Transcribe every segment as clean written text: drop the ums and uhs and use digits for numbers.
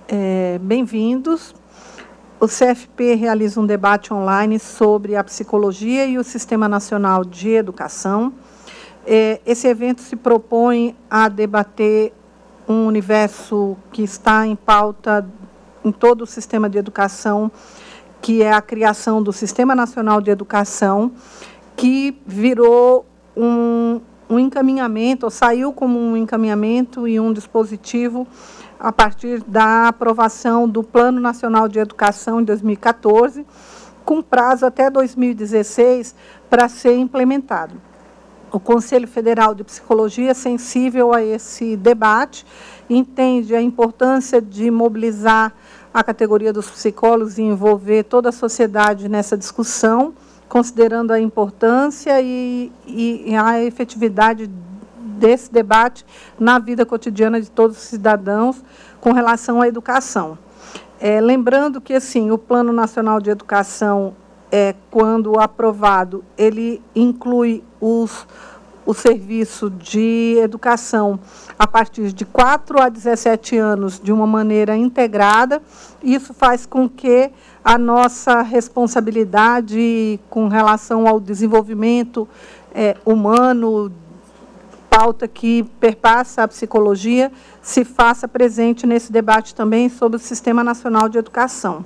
Bem-vindos. O CFP realiza um debate online sobre a psicologia e o Sistema Nacional de Educação. Esse evento se propõe a debater um universo que está em pauta em todo o sistema de educação, que é a criação do Sistema Nacional de Educação, que virou um encaminhamento, ou saiu como um encaminhamento e um dispositivo a partir da aprovação do Plano Nacional de Educação em 2014, com prazo até 2016 para ser implementado. O Conselho Federal de Psicologia, sensível a esse debate, entende a importância de mobilizar a categoria dos psicólogos e envolver toda a sociedade nessa discussão, considerando a importância e a efetividade desse debate na vida cotidiana de todos os cidadãos com relação à educação. Lembrando que, assim, o Plano Nacional de Educação, quando aprovado, ele inclui o serviço de educação a partir de 4 a 17 anos de uma maneira integrada. Isso faz com que a nossa responsabilidade com relação ao desenvolvimento humano, pauta que perpassa a psicologia, se faça presente nesse debate também sobre o Sistema Nacional de Educação.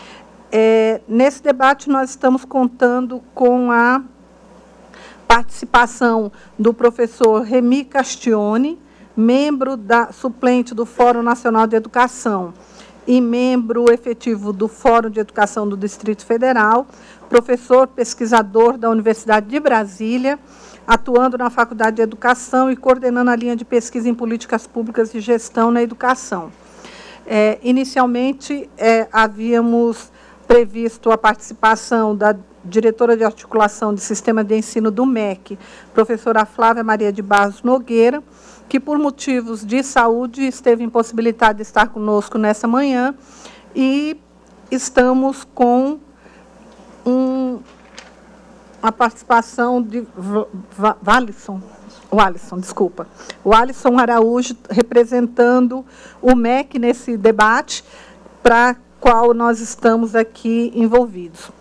Nesse debate, nós estamos contando com a participação do professor Remy Castione, membro suplente do Fórum Nacional de Educação e membro efetivo do Fórum de Educação do Distrito Federal, professor pesquisador da Universidade de Brasília, atuando na Faculdade de Educação e coordenando a linha de pesquisa em políticas públicas de gestão na educação. Inicialmente, havíamos previsto a participação da diretora de articulação de sistema de ensino do MEC, professora Flávia Maria de Barros Nogueira, que, por motivos de saúde, esteve impossibilitada de estar conosco nessa manhã, e estamos com a participação de o Alisson Araújo, representando o MEC nesse debate, para qual nós estamos aqui envolvidos.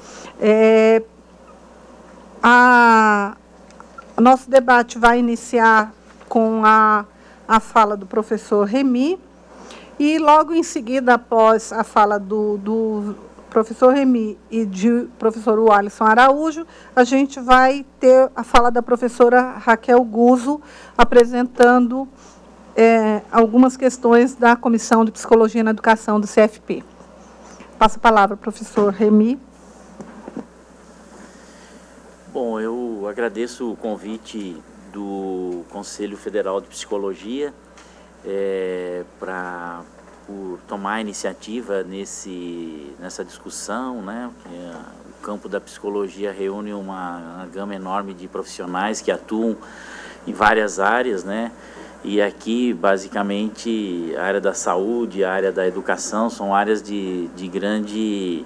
Nosso debate vai iniciar com a fala do professor Remy, e logo em seguida, após a fala do professor Remy e do professor Alisson Araújo, a gente vai ter a fala da professora Raquel Guzzo, apresentando algumas questões da Comissão de Psicologia na Educação do CFP. Passo a palavra ao professor Remy. Bom, eu agradeço o convite do Conselho Federal de Psicologia por tomar a iniciativa nessa discussão, né? O campo da psicologia reúne uma gama enorme de profissionais que atuam em várias áreas, né? E aqui, basicamente, a área da saúde, a área da educação são áreas de grande...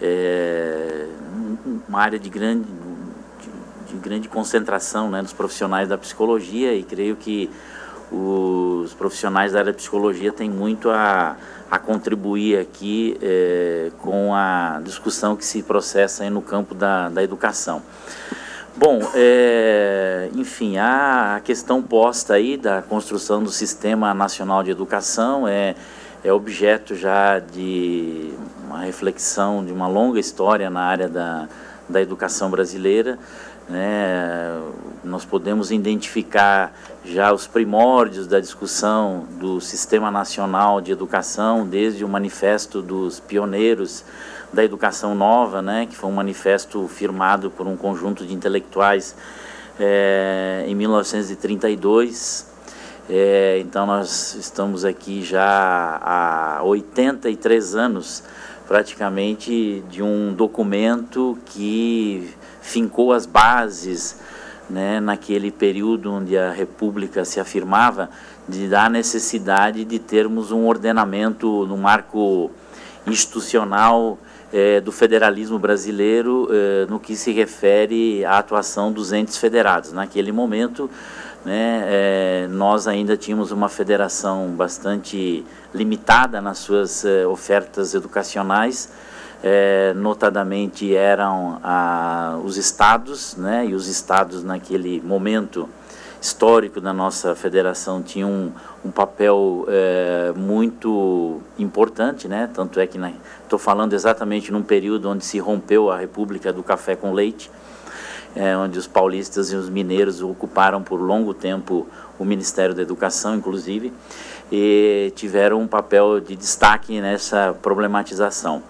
uma área de grande concentração, né, dos profissionais da psicologia, e creio que os profissionais da área da psicologia têm muito a contribuir aqui com a discussão que se processa aí no campo da educação. Bom, enfim, a questão posta aí da construção do Sistema Nacional de Educação é objeto já de uma reflexão de uma longa história na área da educação brasileira, né? Nós podemos identificar já os primórdios da discussão do Sistema Nacional de Educação, desde o Manifesto dos Pioneiros da Educação Nova, né, que foi um manifesto firmado por um conjunto de intelectuais em 1932. Então, nós estamos aqui já há 83 anos, praticamente, de um documento que fincou as bases, né, naquele período onde a República se afirmava, da necessidade de termos um ordenamento no marco institucional do federalismo brasileiro, no que se refere à atuação dos entes federados. Naquele momento, né, nós ainda tínhamos uma federação bastante limitada nas suas ofertas educacionais, notadamente eram os estados, né, e os estados naquele momento histórico da nossa federação tinham um papel muito importante, né, tanto é que estou falando exatamente num período onde se rompeu a República do Café com Leite, onde os paulistas e os mineiros ocuparam por longo tempo o Ministério da Educação, inclusive, e tiveram um papel de destaque nessa problematização.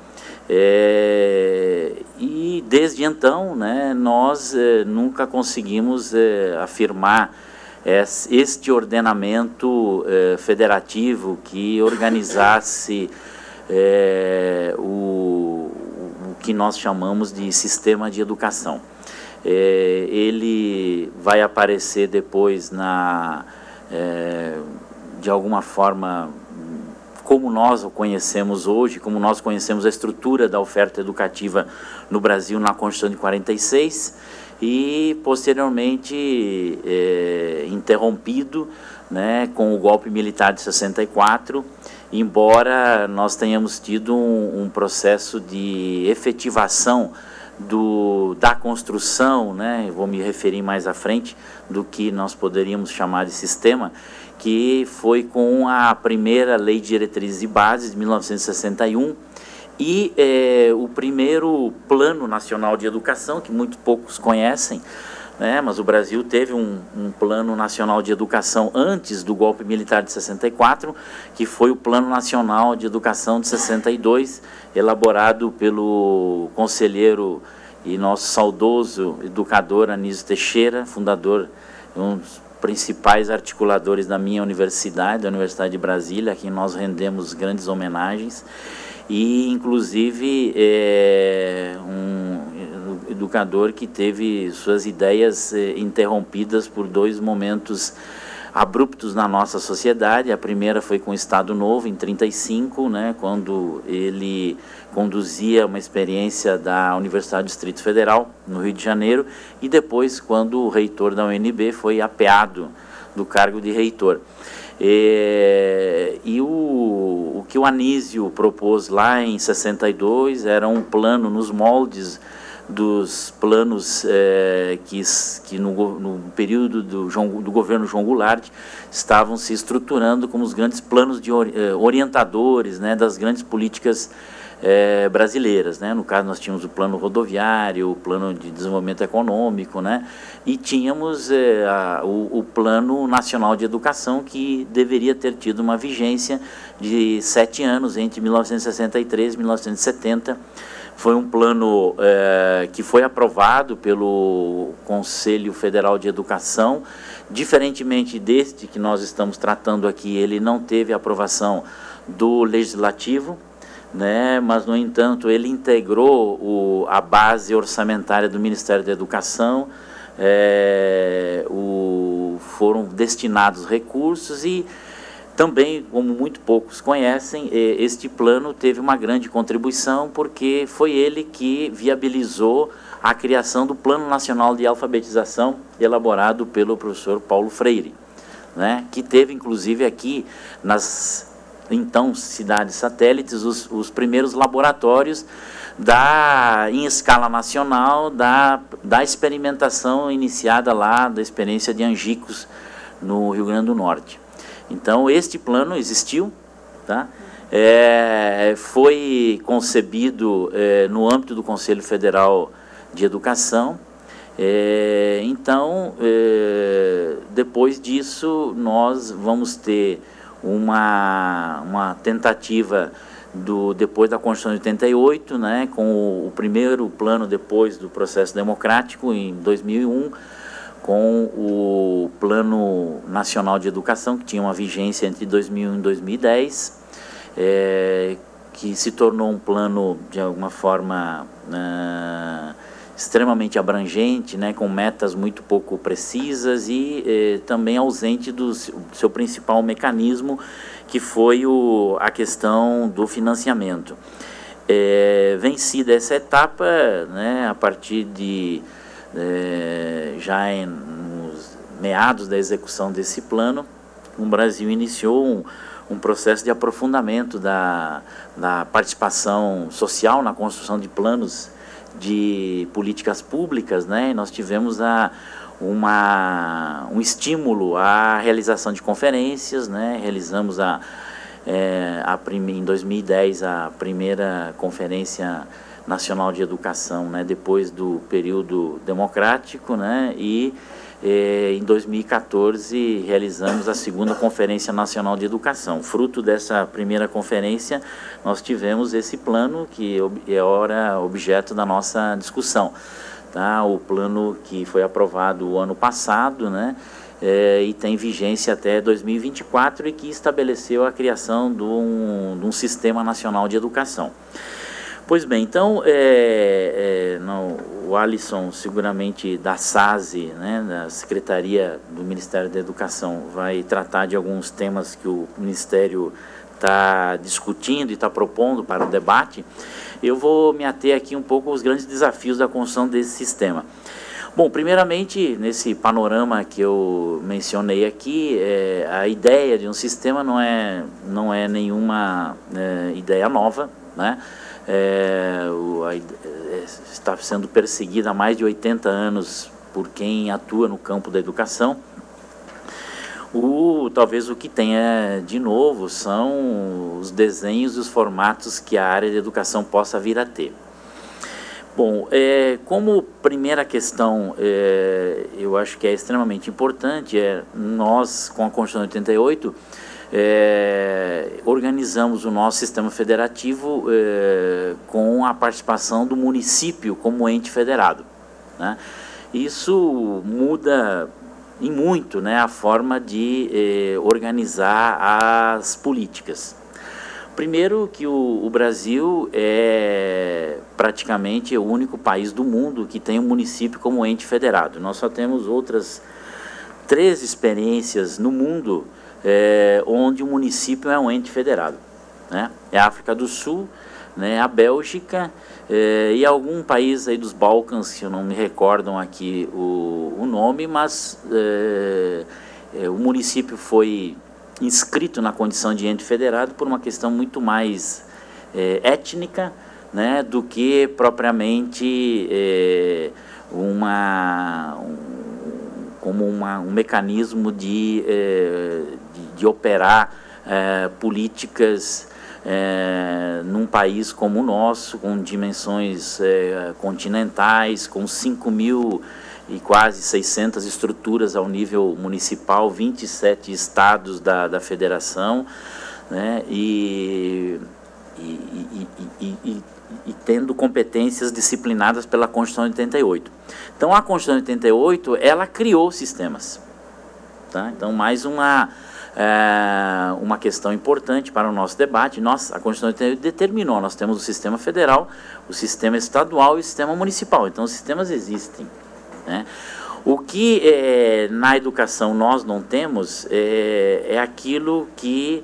E desde então, né, nós nunca conseguimos afirmar este ordenamento federativo que organizasse o que nós chamamos de sistema de educação. Ele vai aparecer depois de alguma forma, como nós o conhecemos hoje, como nós conhecemos a estrutura da oferta educativa no Brasil na Constituição de 46 e posteriormente interrompido, né, com o golpe militar de 64, embora nós tenhamos tido um processo de efetivação da construção, né, vou me referir mais à frente, do que nós poderíamos chamar de sistema, que foi com a primeira Lei de Diretrizes e Bases de 1961 e o primeiro Plano Nacional de Educação, que muito poucos conhecem, né, mas o Brasil teve um Plano Nacional de Educação antes do golpe militar de 64, que foi o Plano Nacional de Educação de 62, elaborado pelo conselheiro e nosso saudoso educador Anísio Teixeira, fundador, um dos principais articuladores da minha universidade, da Universidade de Brasília, a quem nós rendemos grandes homenagens, e inclusive um educador que teve suas ideias interrompidas por dois momentos abruptos na nossa sociedade. A primeira foi com o Estado Novo, em 1935, né, quando ele conduzia uma experiência da Universidade do Distrito Federal, no Rio de Janeiro, e depois quando o reitor da UNB foi apeado do cargo de reitor. E o que o Anísio propôs lá em 62 era um plano nos moldes dos planos que no período do governo João Goulart estavam se estruturando como os grandes planos de orientadores, né, das grandes políticas brasileiras, né? No caso nós tínhamos o plano rodoviário, o plano de desenvolvimento econômico, né? E tínhamos o Plano Nacional de Educação, que deveria ter tido uma vigência de 7 anos, entre 1963 e 1970, foi um plano que foi aprovado pelo Conselho Federal de Educação. Diferentemente deste que nós estamos tratando aqui, ele não teve aprovação do Legislativo, né, mas, no entanto, ele integrou a base orçamentária do Ministério da Educação, foram destinados recursos e também, como muito poucos conhecem, este plano teve uma grande contribuição porque foi ele que viabilizou a criação do Plano Nacional de Alfabetização, elaborado pelo professor Paulo Freire, né, que teve, inclusive, aqui nas então cidades satélites, os primeiros laboratórios em escala nacional da experimentação iniciada lá, da experiência de Angicos, no Rio Grande do Norte. Então, este plano existiu, tá? Foi concebido no âmbito do Conselho Federal de Educação. Então, depois disso, nós vamos ter uma tentativa depois da Constituição de 88, né, com o primeiro plano depois do processo democrático, em 2001, com o Plano Nacional de Educação, que tinha uma vigência entre 2001 e 2010, que se tornou um plano, de alguma forma, extremamente abrangente, né, com metas muito pouco precisas e também ausente do seu principal mecanismo, que foi a questão do financiamento. Vencida essa etapa, né, a partir de meados da execução desse plano, o Brasil iniciou um processo de aprofundamento da participação social na construção de planos de políticas públicas, né? E nós tivemos um estímulo à realização de conferências, né? Realizamos em 2010 a primeira Conferência Nacional de Educação, né? Depois do período democrático, né? E em 2014 realizamos a segunda Conferência Nacional de Educação. Fruto dessa primeira conferência, nós tivemos esse plano que é ora objeto da nossa discussão, tá? O plano que foi aprovado o ano passado, né? E tem vigência até 2024 e que estabeleceu a criação de um Sistema Nacional de Educação. Pois bem, então, o Alisson, seguramente da SASE, né, da Secretaria do Ministério da Educação, vai tratar de alguns temas que o Ministério está discutindo e está propondo para o debate. Eu vou me ater aqui um pouco aos grandes desafios da construção desse sistema. Bom, primeiramente, nesse panorama que eu mencionei aqui, a ideia de um sistema não é nenhuma ideia nova, né? Está sendo perseguida há mais de 80 anos por quem atua no campo da educação. Talvez o que tenha de novo são os desenhos e os formatos que a área de educação possa vir a ter. Bom, como primeira questão, eu acho que é extremamente importante, nós, com a Constituição de 88, organizamos o nosso sistema federativo com a participação do município como ente federado, né? Isso muda em muito, né, a forma de organizar as políticas. Primeiro que o Brasil é praticamente o único país do mundo que tem um município como ente federado. Nós só temos outras 3 experiências no mundo onde o município é um ente federado, né? É a África do Sul, né, a Bélgica e algum país aí dos Balcãs, que eu não me recordam aqui o nome, mas o município foi inscrito na condição de ente federado por uma questão muito mais étnica, né, do que propriamente como um mecanismo de operar políticas num país como o nosso, com dimensões continentais, com 5.000 e quase 600 estruturas ao nível municipal, 27 estados da federação, né, e tendo competências disciplinadas pela Constituição de 88. Então, a Constituição de 88, ela criou sistemas, tá? Então, mais uma questão importante para o nosso debate. A Constituição de 88 determinou, nós temos o sistema federal, o sistema estadual e o sistema municipal. Então, os sistemas existem, né? O que na educação nós não temos é aquilo que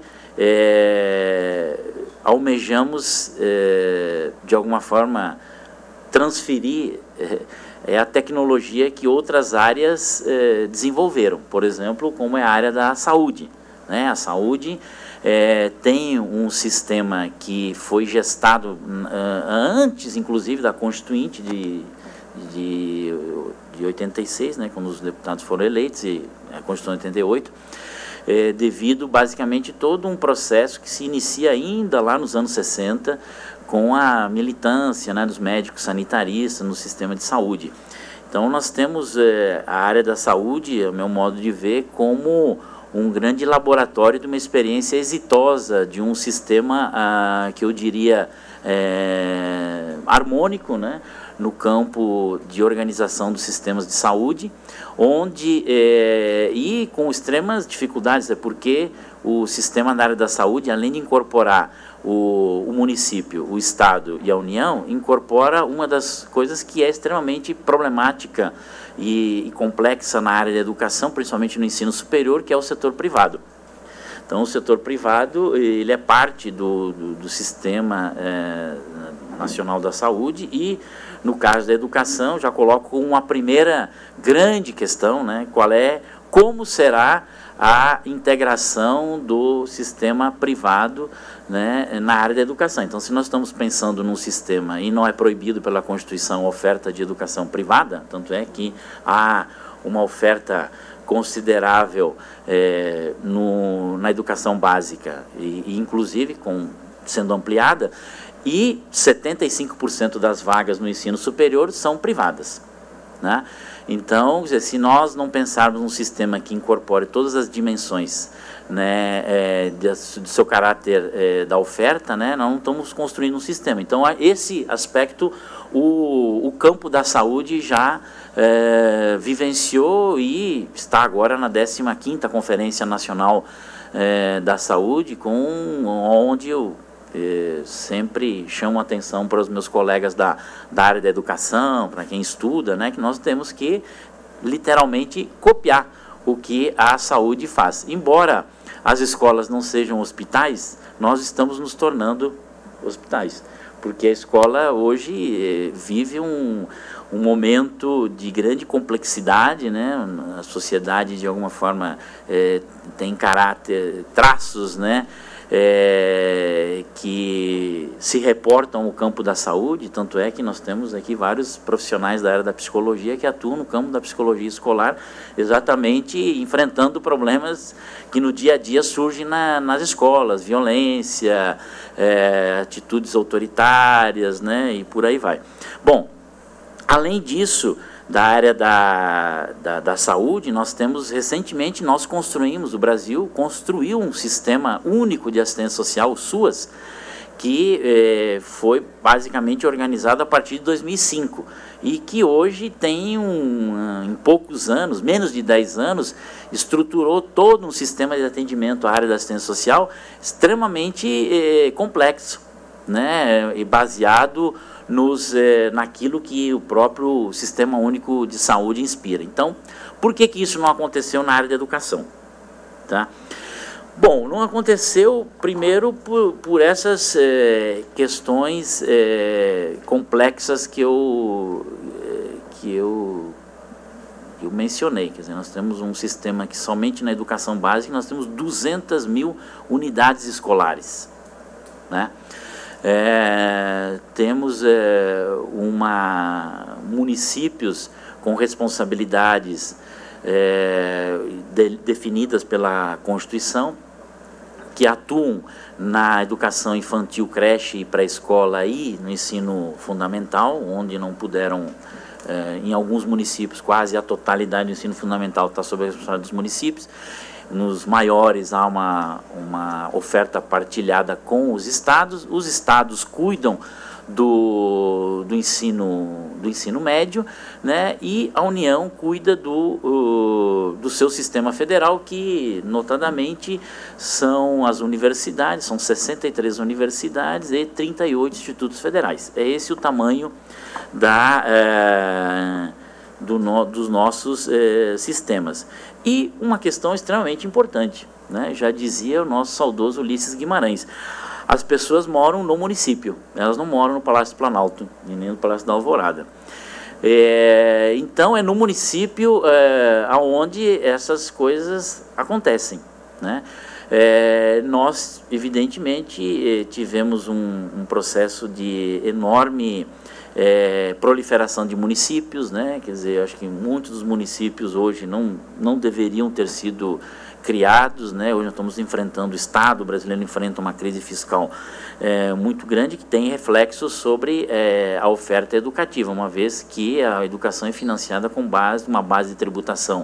almejamos, de alguma forma, transferir, a tecnologia que outras áreas desenvolveram, por exemplo, como é a área da saúde, né? A saúde tem um sistema que foi gestado antes, inclusive, da Constituinte de 86, né, quando os deputados foram eleitos, e a Constituição de 88, devido basicamente todo um processo que se inicia ainda lá nos anos 60 com a militância, né, dos médicos sanitaristas no sistema de saúde. Então nós temos a área da saúde, ao meu modo de ver, como um grande laboratório de uma experiência exitosa de um sistema que eu diria harmônico, né, no campo de organização dos sistemas de saúde, onde, e com extremas dificuldades, porque o sistema da área da saúde, além de incorporar o município, o Estado e a União, incorpora uma das coisas que é extremamente problemática e complexa na área da educação, principalmente no ensino superior, que é o setor privado. Então, o setor privado, ele é parte do sistema nacional da saúde e, no caso da educação, já coloco uma primeira grande questão, né? como será a integração do sistema privado, né, na área da educação. Então, se nós estamos pensando num sistema, e não é proibido pela Constituição a oferta de educação privada, tanto é que há uma oferta considerável na educação básica, e inclusive sendo ampliada, e 75% das vagas no ensino superior são privadas, né? Então, se nós não pensarmos num sistema que incorpore todas as dimensões, né, do seu caráter da oferta, né, nós não estamos construindo um sistema. Então, esse aspecto, o campo da saúde já vivenciou e está agora na 15ª Conferência Nacional da Saúde, onde eu sempre chamo atenção para os meus colegas da área da educação, para quem estuda, né, que nós temos que literalmente copiar o que a saúde faz. Embora as escolas não sejam hospitais, nós estamos nos tornando hospitais, porque a escola hoje vive um momento de grande complexidade, né? A sociedade de alguma forma tem traços, né, que se reportam ao campo da saúde, tanto é que nós temos aqui vários profissionais da área da psicologia que atuam no campo da psicologia escolar, exatamente enfrentando problemas que no dia a dia surgem nas escolas, violência, atitudes autoritárias, né, e por aí vai. Bom, além disso, da área da saúde, nós temos, recentemente, o Brasil construiu um sistema único de assistência social, o SUAS, que foi basicamente organizado a partir de 2005, e que hoje tem, em poucos anos, menos de 10 anos, estruturou todo um sistema de atendimento à área da assistência social extremamente complexo, né, e baseado naquilo que o próprio Sistema Único de Saúde inspira. Então, por que isso não aconteceu na área da educação? Tá? Bom, não aconteceu, primeiro, por essas questões complexas que eu mencionei. Quer dizer, nós temos um sistema que somente na educação básica nós temos 200 mil unidades escolares, né? Temos municípios com responsabilidades definidas pela Constituição, que atuam na educação infantil, creche e pré-escola e no ensino fundamental, onde não puderam, em alguns municípios, quase a totalidade do ensino fundamental está sob a responsabilidade dos municípios. Nos maiores há uma oferta partilhada com os estados cuidam do ensino médio, né, e a União cuida do seu sistema federal, que notadamente são as universidades, são 63 universidades e 38 institutos federais. É esse o tamanho dos nossos sistemas. E uma questão extremamente importante, né? Já dizia o nosso saudoso Ulisses Guimarães, as pessoas moram no município, elas não moram no Palácio do Planalto, e nem no Palácio da Alvorada. Então, é no município onde essas coisas acontecem, né? Nós, evidentemente, tivemos um processo de enorme proliferação de municípios, né? Quer dizer, acho que muitos dos municípios hoje não deveriam ter sido criados, né? Hoje nós estamos enfrentando, o Estado brasileiro enfrenta uma crise fiscal muito grande, que tem reflexos sobre a oferta educativa, uma vez que a educação é financiada com uma base de tributação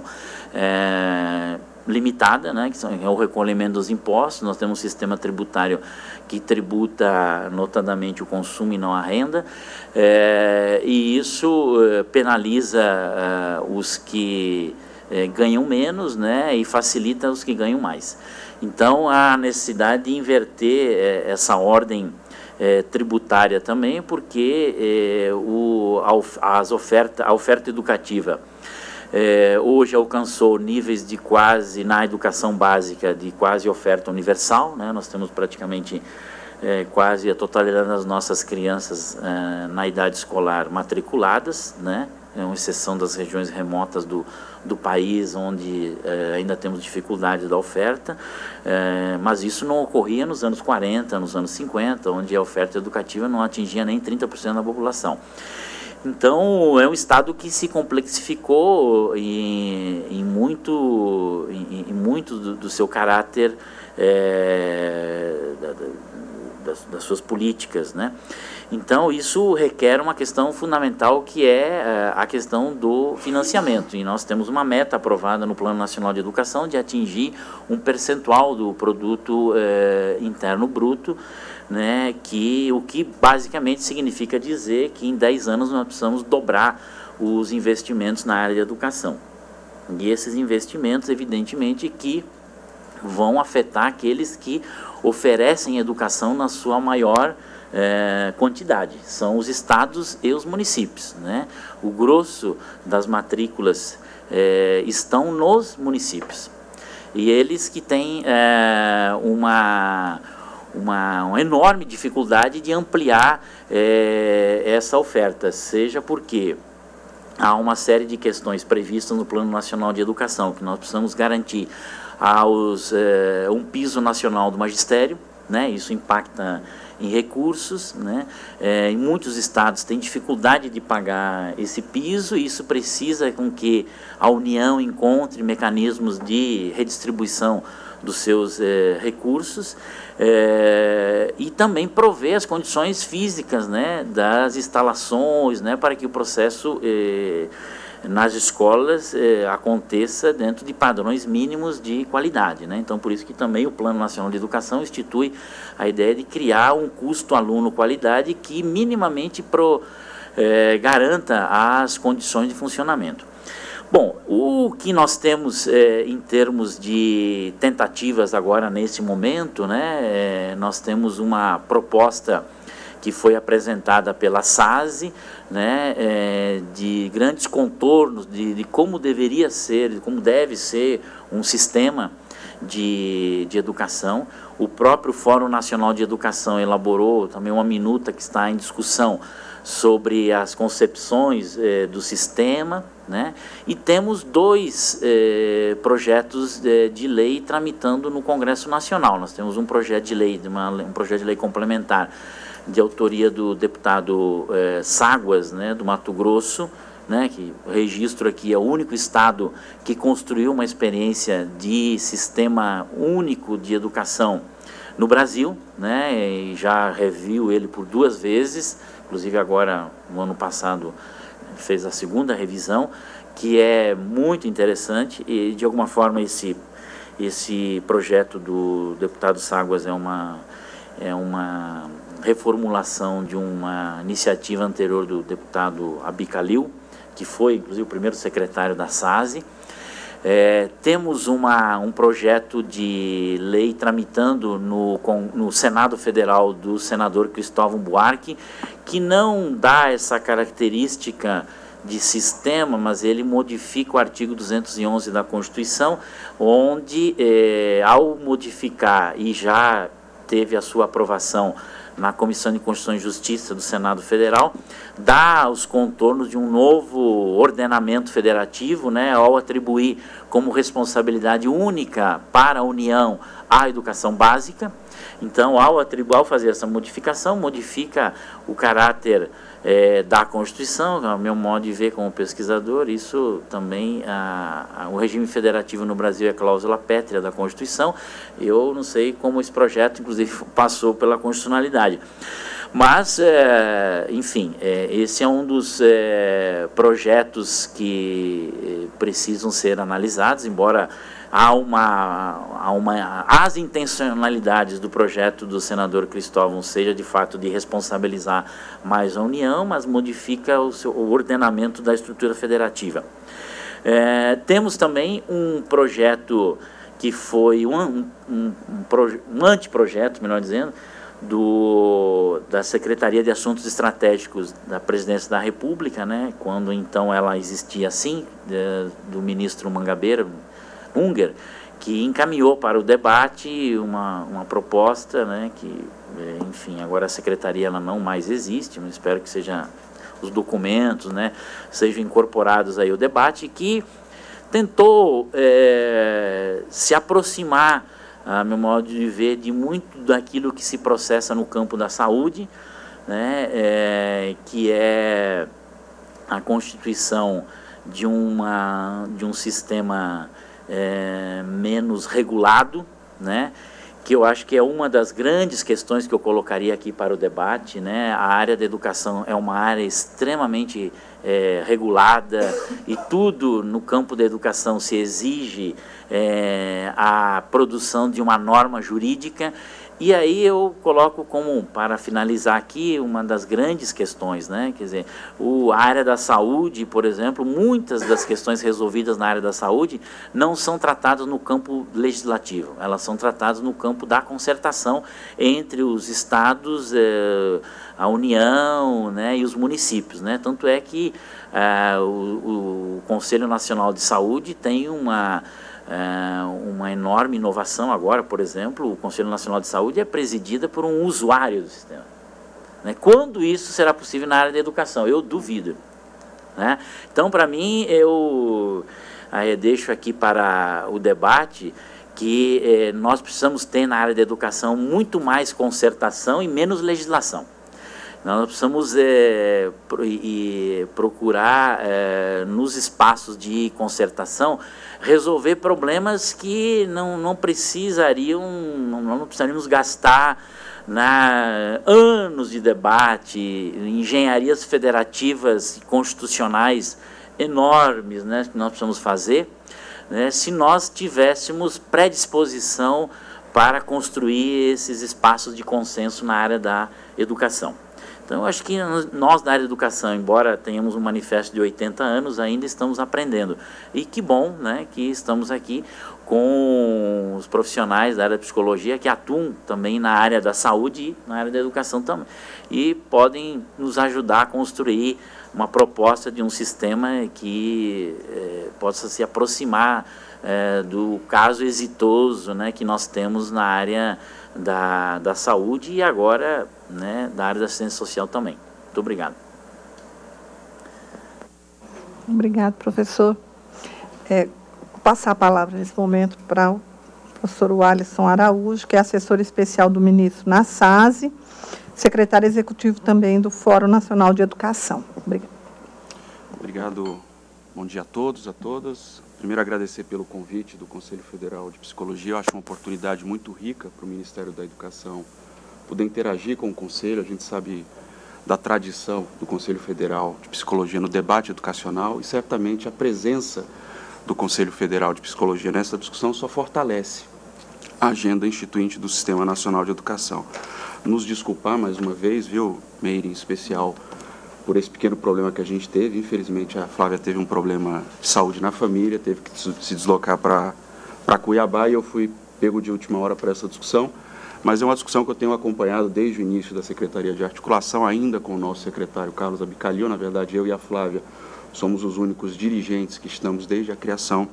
limitada, né, que é o recolhimento dos impostos. Nós temos um sistema tributário que tributa notadamente o consumo e não a renda, e isso penaliza os que ganham menos, né, e facilita os que ganham mais. Então, há necessidade de inverter essa ordem tributária também, porque a oferta educativa hoje alcançou níveis de quase, na educação básica, de quase oferta universal, né? Nós temos praticamente quase a totalidade das nossas crianças na idade escolar matriculadas, né? uma exceção das regiões remotas do país, onde ainda temos dificuldade da oferta, mas isso não ocorria nos anos 40, nos anos 50, onde a oferta educativa não atingia nem 30% da população. Então, é um estado que se complexificou em muito do seu caráter, das suas políticas, né? Então, isso requer uma questão fundamental, que é a questão do financiamento. E nós temos uma meta aprovada no Plano Nacional de Educação de atingir um percentual do produto interno bruto, né, o que basicamente significa dizer que em 10 anos nós precisamos dobrar os investimentos na área de educação. E esses investimentos, evidentemente, que vão afetar aqueles que oferecem educação na sua maior quantidade. São os estados e os municípios, né? O grosso das matrículas estão nos municípios. E eles que têm uma enorme dificuldade de ampliar essa oferta, seja porque há uma série de questões previstas no Plano Nacional de Educação, que nós precisamos garantir um piso nacional do magistério, né? Isso impacta em recursos, né? Em muitos estados tem dificuldade de pagar esse piso, e isso precisa com que a União encontre mecanismos de redistribuição dos seus recursos, e também prover as condições físicas, né, das instalações, né, para que o processo nas escolas aconteça dentro de padrões mínimos de qualidade, né? Então, por isso que também o Plano Nacional de Educação institui a ideia de criar um custo aluno-qualidade que minimamente garanta as condições de funcionamento. Bom, o que nós temos em termos de tentativas agora nesse momento, né, nós temos uma proposta que foi apresentada pela SASE, né, de grandes contornos de como deveria ser, de como deve ser um sistema de educação. O próprio Fórum Nacional de Educação elaborou também uma minuta que está em discussão sobre as concepções do sistema, né? E temos dois projetos de lei tramitando no Congresso Nacional. Nós temos um projeto de lei, um projeto de lei complementar de autoria do deputado Ságuas, né, do Mato Grosso, né, que registro aqui é o único estado que construiu uma experiência de sistema único de educação no Brasil, né, e já reviu ele por 2 vezes, inclusive agora, no ano passado, fez a 2ª revisão, que é muito interessante, e de alguma forma esse projeto do deputado Ságuas é uma reformulação de uma iniciativa anterior do deputado Abicalil, que foi inclusive o primeiro secretário da SASE. Temos um projeto de lei tramitando no Senado Federal do senador Cristóvão Buarque, que não dá essa característica de sistema, mas ele modifica o artigo 211 da Constituição, onde, ao modificar, e já teve a sua aprovação na Comissão de Constituição e Justiça do Senado Federal, dá os contornos de um novo ordenamento federativo, né, ao atribuir como responsabilidade única para a União a educação básica. Então, ao fazer essa modificação, modifica o caráter da Constituição, ao meu modo de ver como pesquisador. Isso também, o regime federativo no Brasil é cláusula pétrea da Constituição. Eu não sei como esse projeto, inclusive, passou pela constitucionalidade. Mas, enfim, esse é um dos projetos que precisam ser analisados, embora as intencionalidades do projeto do senador Cristóvão seja de fato de responsabilizar mais a União, mas modifica o ordenamento da estrutura federativa. Temos também um projeto que foi um anteprojeto, melhor dizendo, da Secretaria de Assuntos Estratégicos da Presidência da República, né, quando então ela existia assim, do ministro Mangabeira Unger, que encaminhou para o debate uma proposta, né, que, enfim, agora a secretaria ela não mais existe, mas espero que seja os documentos, né, sejam incorporados aí ao debate, que tentou se aproximar, a meu modo de ver, de muito daquilo que se processa no campo da saúde, né, que é a constituição de um sistema menos regulado, né, que eu acho que é uma das grandes questões que eu colocaria aqui para o debate, né? A área da educação é uma área extremamente regulada, e tudo no campo da educação se exige a produção de uma norma jurídica. E aí eu coloco como, para finalizar aqui, uma das grandes questões, né? Quer dizer, a área da saúde, por exemplo, muitas das questões resolvidas na área da saúde não são tratadas no campo legislativo, elas são tratadas no campo da concertação entre os estados, a União, né, e os municípios, né? Tanto é que o Conselho Nacional de Saúde tem uma enorme inovação agora. Por exemplo, o Conselho Nacional de Saúde é presidida por um usuário do sistema, né? Quando isso será possível na área da educação? Eu duvido, né? Então, para mim, eu deixo aqui para o debate que nós precisamos ter na área da educação muito mais concertação e menos legislação. Nós precisamos procurar, nos espaços de concertação, resolver problemas que não precisaríamos gastar anos de debate, engenharias federativas e constitucionais enormes, né, que nós precisamos fazer, né, se nós tivéssemos predisposição para construir esses espaços de consenso na área da educação. Então, eu acho que nós, da área de educação, embora tenhamos um manifesto de 80 anos, ainda estamos aprendendo. E que bom, né, que estamos aqui com os profissionais da área da psicologia que atuam também na área da saúde e na área da educação também. E podem nos ajudar a construir uma proposta de um sistema que possa se aproximar do caso exitoso, né, que nós temos na área da saúde e agora, né, da área da assistência social também. Muito obrigado. Obrigado, professor. Vou passar a palavra nesse momento para o professor Walisson Araújo, que é assessor especial do ministro na SASE, secretário executivo também do Fórum Nacional de Educação. Obrigado. Obrigado. Bom dia a todos, a todas. Primeiro, agradecer pelo convite do Conselho Federal de Psicologia. Eu acho uma oportunidade muito rica para o Ministério da Educação poder interagir com o Conselho. A gente sabe da tradição do Conselho Federal de Psicologia no debate educacional, e certamente a presença do Conselho Federal de Psicologia nessa discussão só fortalece a agenda instituinte do Sistema Nacional de Educação. Nos desculpar mais uma vez, viu, Meire, em especial, por esse pequeno problema que a gente teve. Infelizmente, a Flávia teve um problema de saúde na família, teve que se deslocar para Cuiabá, e eu fui pego de última hora para essa discussão. Mas é uma discussão que eu tenho acompanhado desde o início da Secretaria de Articulação, ainda com o nosso secretário Carlos Abicalil. Na verdade, eu e a Flávia somos os únicos dirigentes que estamos desde a criação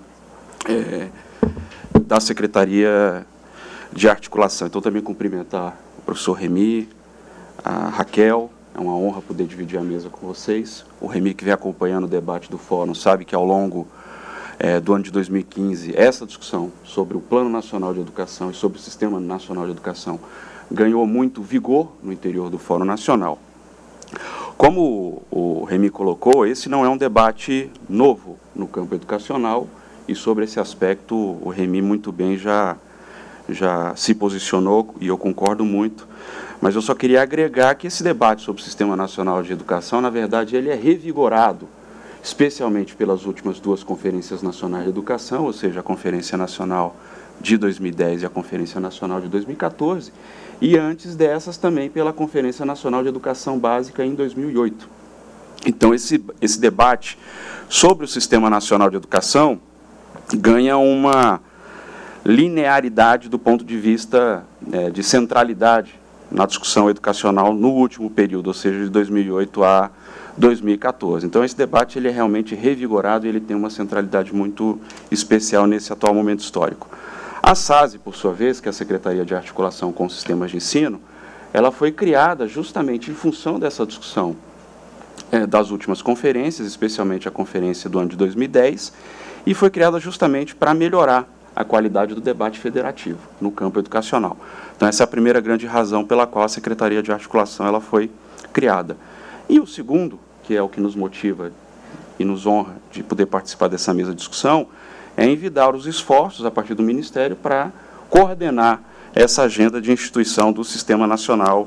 da Secretaria de Articulação. Então, também cumprimentar o professor Remy, a Raquel. É uma honra poder dividir a mesa com vocês. O Remy, que vem acompanhando o debate do Fórum, sabe que ao longo do ano de 2015, essa discussão sobre o Plano Nacional de Educação e sobre o Sistema Nacional de Educação ganhou muito vigor no interior do Fórum Nacional. Como o Remy colocou, esse não é um debate novo no campo educacional, e sobre esse aspecto o Remy muito bem já se posicionou, e eu concordo muito. Mas eu só queria agregar que esse debate sobre o Sistema Nacional de Educação, na verdade, ele é revigorado, especialmente pelas últimas duas Conferências Nacionais de Educação, ou seja, a Conferência Nacional de 2010 e a Conferência Nacional de 2014, e antes dessas também pela Conferência Nacional de Educação Básica em 2008. Então, esse debate sobre o Sistema Nacional de Educação ganha uma linearidade do ponto de vista de centralidade na discussão educacional no último período, ou seja, de 2008 a 2014. Então, esse debate ele é realmente revigorado e ele tem uma centralidade muito especial nesse atual momento histórico. A SASE, por sua vez, que é a Secretaria de Articulação com Sistemas de Ensino, ela foi criada justamente em função dessa discussão das últimas conferências, especialmente a conferência do ano de 2010, e foi criada justamente para melhorar a qualidade do debate federativo no campo educacional. Então, essa é a primeira grande razão pela qual a Secretaria de Articulação ela foi criada. E o segundo, que é o que nos motiva e nos honra de poder participar dessa mesa de discussão, é envidar os esforços a partir do Ministério para coordenar essa agenda de instituição do Sistema Nacional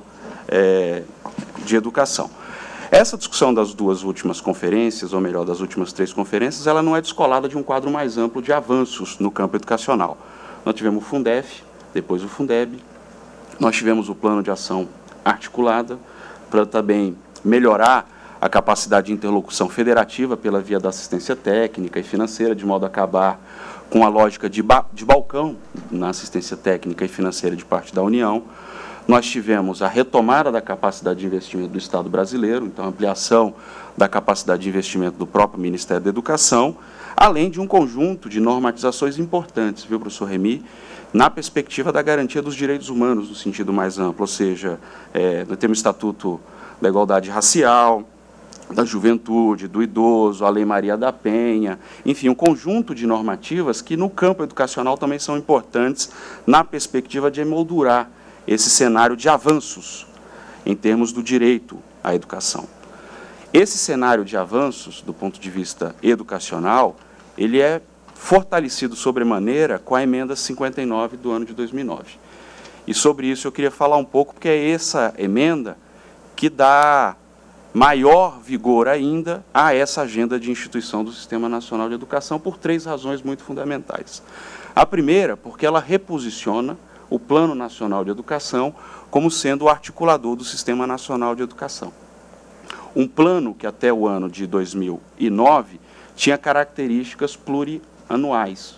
de Educação. Essa discussão das duas últimas conferências, ou melhor, das últimas 3 conferências, ela não é descolada de um quadro mais amplo de avanços no campo educacional. Nós tivemos o Fundef, depois o Fundeb, nós tivemos o Plano de Ação Articulada, para também melhorar a capacidade de interlocução federativa pela via da assistência técnica e financeira, de modo a acabar com a lógica de balcão na assistência técnica e financeira de parte da União. Nós tivemos a retomada da capacidade de investimento do Estado brasileiro, então a ampliação da capacidade de investimento do próprio Ministério da Educação, além de um conjunto de normatizações importantes, viu, professor Remy, na perspectiva da garantia dos direitos humanos, no sentido mais amplo, ou seja, nós temos o Estatuto da Igualdade Racial, da Juventude, do Idoso, a Lei Maria da Penha, enfim, um conjunto de normativas que no campo educacional também são importantes na perspectiva de emoldurar esse cenário de avanços em termos do direito à educação. Esse cenário de avanços, do ponto de vista educacional, ele é fortalecido sobremaneira com a emenda 59 do ano de 2009. E sobre isso eu queria falar um pouco, porque é essa emenda que dá maior vigor ainda a essa agenda de instituição do Sistema Nacional de Educação por 3 razões muito fundamentais. A primeira, porque ela reposiciona o Plano Nacional de Educação como sendo o articulador do Sistema Nacional de Educação. Um plano que até o ano de 2009 tinha características plurianuais.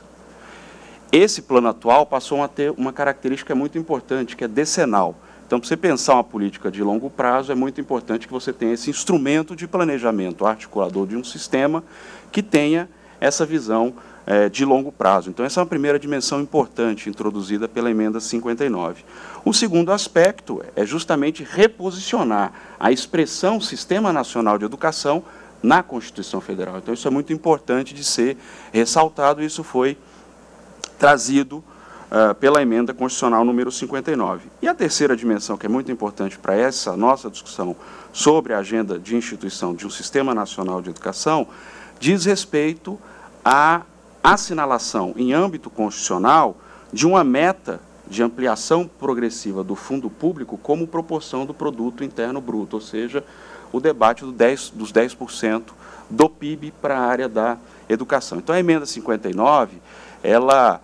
Esse plano atual passou a ter uma característica muito importante, que é decenal. Então, para você pensar uma política de longo prazo, é muito importante que você tenha esse instrumento de planejamento articulador de um sistema que tenha essa visão de longo prazo. Então, essa é uma primeira dimensão importante introduzida pela emenda 59. O segundo aspecto é justamente reposicionar a expressão Sistema Nacional de Educação na Constituição Federal. Então, isso é muito importante de ser ressaltado, e isso foi trazido pela emenda constitucional número 59. E a terceira dimensão, que é muito importante para essa nossa discussão sobre a agenda de instituição de um Sistema Nacional de Educação, diz respeito à assinalação em âmbito constitucional de uma meta de ampliação progressiva do fundo público como proporção do produto interno bruto, ou seja, o debate dos 10% do PIB para a área da educação. Então, a emenda 59, ela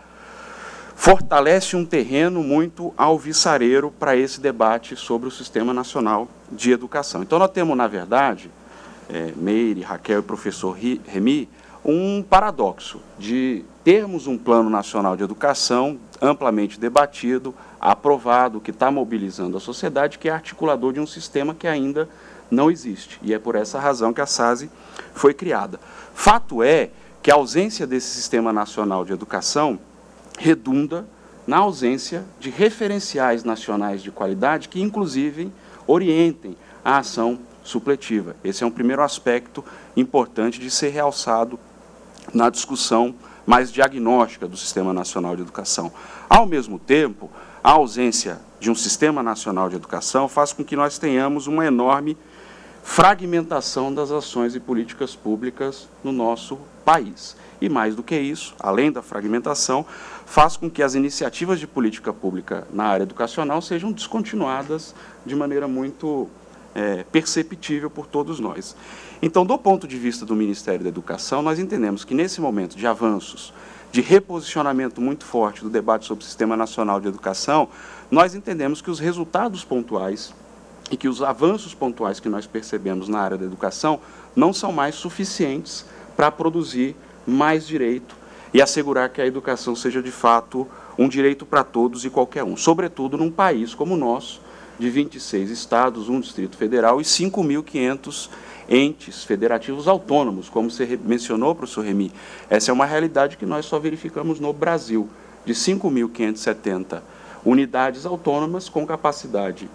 fortalece um terreno muito alvissareiro para esse debate sobre o Sistema Nacional de Educação. Então, nós temos, na verdade, Meire, Raquel e professor Remy, um paradoxo de termos um Plano Nacional de Educação amplamente debatido, aprovado, que está mobilizando a sociedade, que é articulador de um sistema que ainda não existe. E é por essa razão que a SASE foi criada. Fato é que a ausência desse Sistema Nacional de Educação redunda na ausência de referenciais nacionais de qualidade que, inclusive, orientem a ação supletiva. Esse é um primeiro aspecto importante de ser realçado na discussão mais diagnóstica do Sistema Nacional de Educação. Ao mesmo tempo, a ausência de um Sistema Nacional de Educação faz com que nós tenhamos uma enorme fragmentação das ações e políticas públicas no nosso país. E, mais do que isso, além da fragmentação, faz com que as iniciativas de política pública na área educacional sejam descontinuadas de maneira muito perceptível por todos nós. Então, do ponto de vista do Ministério da Educação, nós entendemos que, nesse momento de avanços, de reposicionamento muito forte do debate sobre o Sistema Nacional de Educação, nós entendemos que os resultados pontuais e que os avanços pontuais que nós percebemos na área da educação não são mais suficientes para produzir mais direito e assegurar que a educação seja, de fato, um direito para todos e qualquer um, sobretudo num país como o nosso, de 26 estados, um Distrito Federal e 5.500 entes federativos autônomos, como você mencionou, professor Remy. Essa é uma realidade que nós só verificamos no Brasil, de 5.570 unidades autônomas com capacidade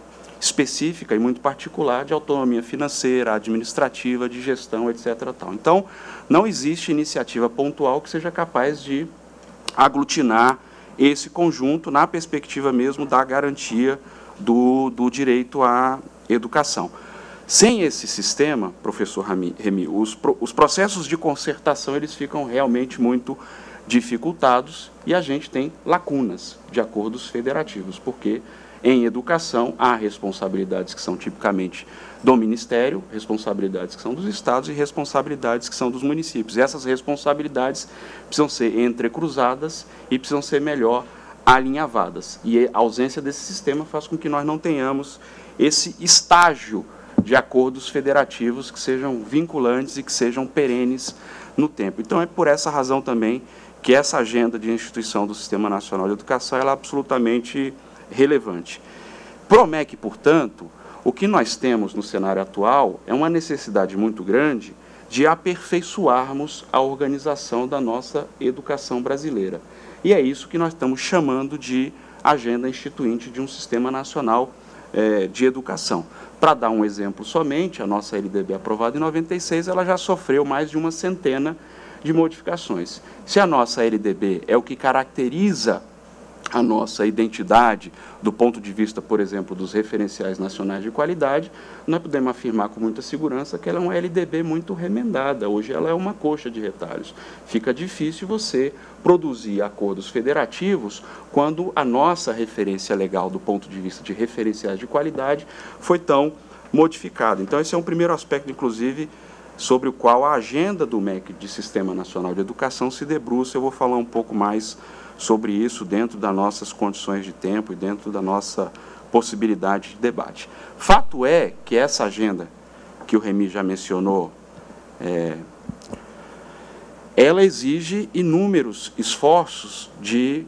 específica e muito particular de autonomia financeira, administrativa, de gestão, etc. Tal. Então, não existe iniciativa pontual que seja capaz de aglutinar esse conjunto na perspectiva mesmo da garantia do direito à educação. Sem esse sistema, professor Remy, os processos de concertação eles ficam realmente muito dificultados e a gente tem lacunas de acordos federativos, porque em educação há responsabilidades que são tipicamente do Ministério, responsabilidades que são dos estados e responsabilidades que são dos municípios. E essas responsabilidades precisam ser entrecruzadas e precisam ser melhor alinhavadas. E a ausência desse sistema faz com que nós não tenhamos esse estágio de acordos federativos que sejam vinculantes e que sejam perenes no tempo. Então, é por essa razão também que essa agenda de instituição do Sistema Nacional de Educação ela é absolutamente relevante. Pro MEC, portanto, o que nós temos no cenário atual é uma necessidade muito grande de aperfeiçoarmos a organização da nossa educação brasileira. E é isso que nós estamos chamando de agenda instituinte de um Sistema Nacional de Educação. Para dar um exemplo somente, a nossa LDB aprovada em 96, ela já sofreu mais de uma centena de modificações. Se a nossa LDB é o que caracteriza a nossa identidade do ponto de vista, por exemplo, dos referenciais nacionais de qualidade, nós podemos afirmar com muita segurança que ela é uma LDB muito remendada. Hoje ela é uma coxa de retalhos. Fica difícil você produzir acordos federativos quando a nossa referência legal do ponto de vista de referenciais de qualidade foi tão modificada. Então, esse é um primeiro aspecto, inclusive, sobre o qual a agenda do MEC de Sistema Nacional de Educação se debruça. Eu vou falar um pouco mais sobre isso dentro das nossas condições de tempo e dentro da nossa possibilidade de debate. Fato é que essa agenda, que o Remy já mencionou, ela exige inúmeros esforços de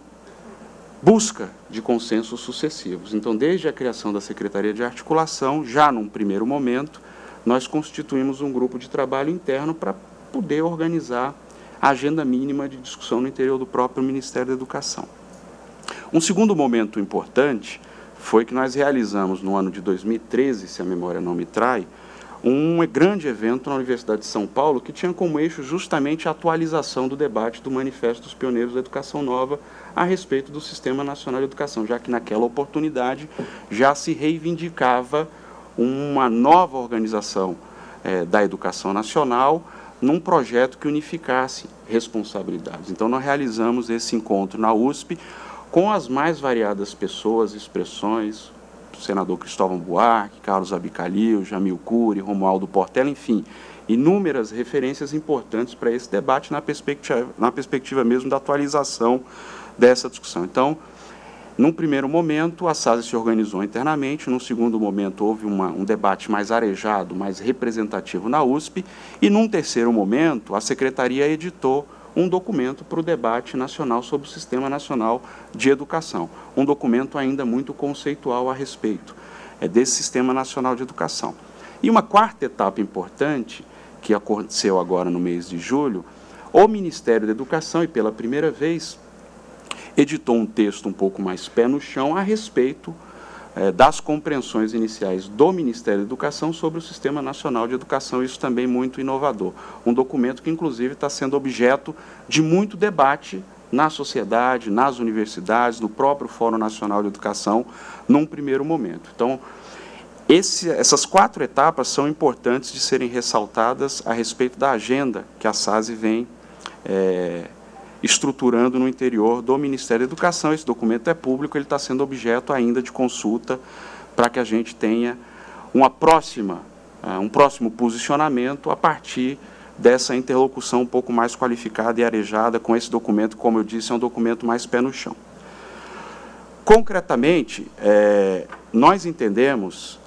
busca de consensos sucessivos. Então, desde a criação da Secretaria de Articulação, já num primeiro momento, nós constituímos um grupo de trabalho interno para poder organizar a agenda mínima de discussão no interior do próprio Ministério da Educação. Um segundo momento importante foi que nós realizamos, no ano de 2013, se a memória não me trai, um grande evento na Universidade de São Paulo que tinha como eixo justamente a atualização do debate do Manifesto dos Pioneiros da Educação Nova a respeito do Sistema Nacional de Educação, já que naquela oportunidade já se reivindicava uma nova organização da educação nacional num projeto que unificasse responsabilidades. Então, nós realizamos esse encontro na USP com as mais variadas pessoas, expressões, o senador Cristóvão Buarque, Carlos Abicalil, Jamil Cury, Romualdo Portela, enfim, inúmeras referências importantes para esse debate na perspectiva mesmo da atualização dessa discussão. Então, num primeiro momento, a SASE se organizou internamente, num segundo momento houve um debate mais arejado, mais representativo na USP, e num terceiro momento, a Secretaria editou um documento para o debate nacional sobre o Sistema Nacional de Educação, um documento ainda muito conceitual a respeito desse Sistema Nacional de Educação. E uma quarta etapa importante, que aconteceu agora no mês de julho, o Ministério da Educação, e pela primeira vez, editou um texto um pouco mais pé no chão a respeito das compreensões iniciais do Ministério da Educação sobre o Sistema Nacional de Educação, isso também muito inovador. Um documento que, inclusive, está sendo objeto de muito debate na sociedade, nas universidades, no próprio Fórum Nacional de Educação, num primeiro momento. Então, essas quatro etapas são importantes de serem ressaltadas a respeito da agenda que a SASE vem estruturando no interior do Ministério da Educação. Esse documento é público, ele está sendo objeto ainda de consulta para que a gente tenha um próximo posicionamento a partir dessa interlocução um pouco mais qualificada e arejada com esse documento, como eu disse, é um documento mais pé no chão. Concretamente, nós entendemos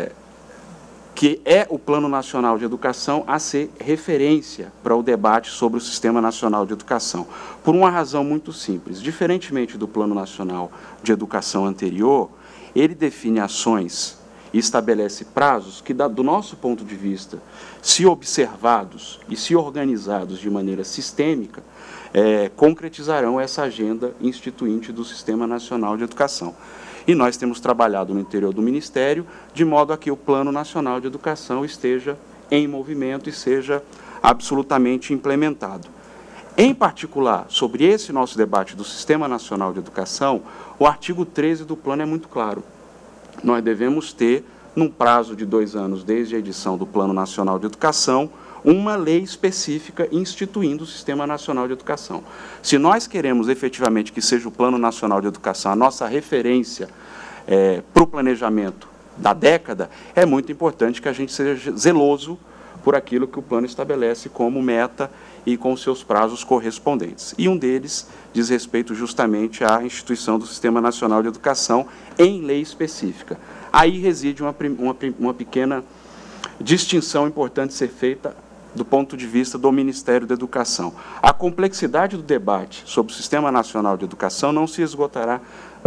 que é o Plano Nacional de Educação a ser referência para o debate sobre o Sistema Nacional de Educação, por uma razão muito simples. Diferentemente do Plano Nacional de Educação anterior, ele define ações e estabelece prazos que, do nosso ponto de vista, se observados e se organizados de maneira sistêmica, concretizarão essa agenda instituinte do Sistema Nacional de Educação. E nós temos trabalhado no interior do Ministério, de modo a que o Plano Nacional de Educação esteja em movimento e seja absolutamente implementado. Em particular, sobre esse nosso debate do Sistema Nacional de Educação, o artigo 13 do plano é muito claro. Nós devemos ter, num prazo de 2 anos, desde a edição do Plano Nacional de Educação, uma lei específica instituindo o Sistema Nacional de Educação. Se nós queremos efetivamente que seja o Plano Nacional de Educação a nossa referência para o planejamento da década, é muito importante que a gente seja zeloso por aquilo que o plano estabelece como meta e com seus prazos correspondentes. E um deles diz respeito justamente à instituição do Sistema Nacional de Educação em lei específica. Aí reside uma pequena distinção importante ser feita do ponto de vista do Ministério da Educação. A complexidade do debate sobre o Sistema Nacional de Educação não se esgotará,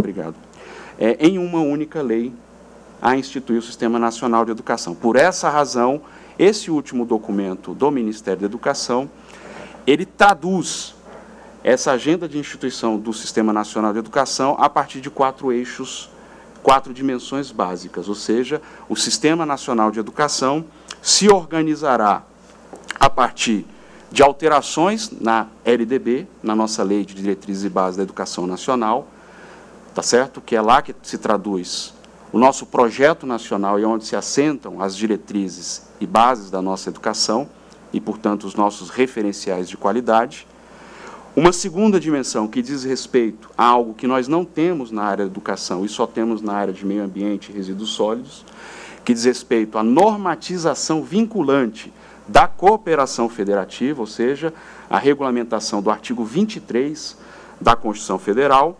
em uma única lei a instituir o Sistema Nacional de Educação. Por essa razão, esse último documento do Ministério da Educação, ele traduz essa agenda de instituição do Sistema Nacional de Educação a partir de 4 eixos, 4 dimensões básicas, ou seja, o Sistema Nacional de Educação se organizará a partir de alterações na LDB, na nossa Lei de Diretrizes e Bases da Educação Nacional, tá certo? Que é lá que se traduz o nosso projeto nacional e onde se assentam as diretrizes e bases da nossa educação e, portanto, os nossos referenciais de qualidade. Uma segunda dimensão que diz respeito a algo que nós não temos na área da educação e só temos na área de meio ambiente e resíduos sólidos, que diz respeito à normatização vinculante da cooperação federativa, ou seja, a regulamentação do artigo 23 da Constituição Federal.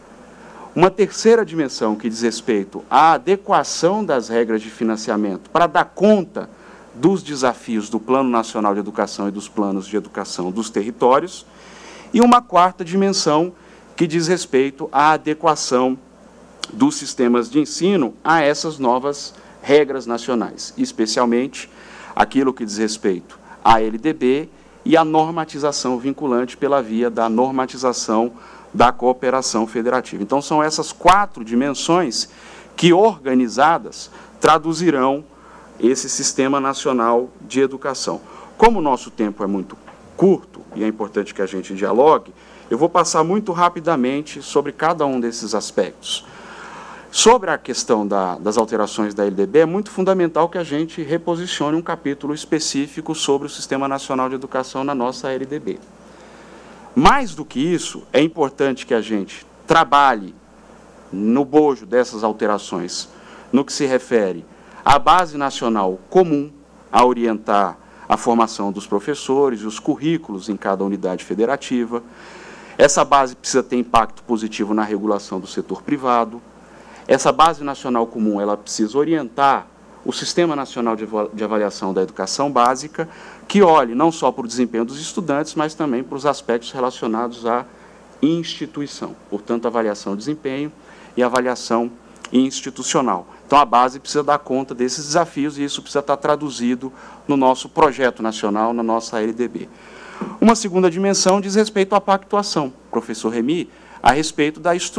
Uma terceira dimensão que diz respeito à adequação das regras de financiamento para dar conta dos desafios do Plano Nacional de Educação e dos planos de educação dos territórios. E uma quarta dimensão que diz respeito à adequação dos sistemas de ensino a essas novas regras nacionais, especialmente aquilo que diz respeito à LDB e à normatização vinculante pela via da normatização da cooperação federativa. Então, são essas 4 dimensões que, organizadas, traduzirão esse Sistema Nacional de Educação. Como o nosso tempo é muito curto, e é importante que a gente dialogue, eu vou passar muito rapidamente sobre cada um desses aspectos. Sobre a questão das alterações da LDB, é muito fundamental que a gente reposicione um capítulo específico sobre o Sistema Nacional de Educação na nossa LDB. Mais do que isso, é importante que a gente trabalhe no bojo dessas alterações, no que se refere à base nacional comum a orientar a formação dos professores e os currículos em cada unidade federativa. Essa base precisa ter impacto positivo na regulação do setor privado. Essa base nacional comum, ela precisa orientar o Sistema Nacional de Avaliação da Educação Básica, que olhe não só para o desempenho dos estudantes, mas também para os aspectos relacionados à instituição. Portanto, avaliação de desempenho e avaliação institucional. Então, a base precisa dar conta desses desafios e isso precisa estar traduzido no nosso projeto nacional, na nossa LDB. Uma segunda dimensão diz respeito à pactuação. Professor Remy, a respeito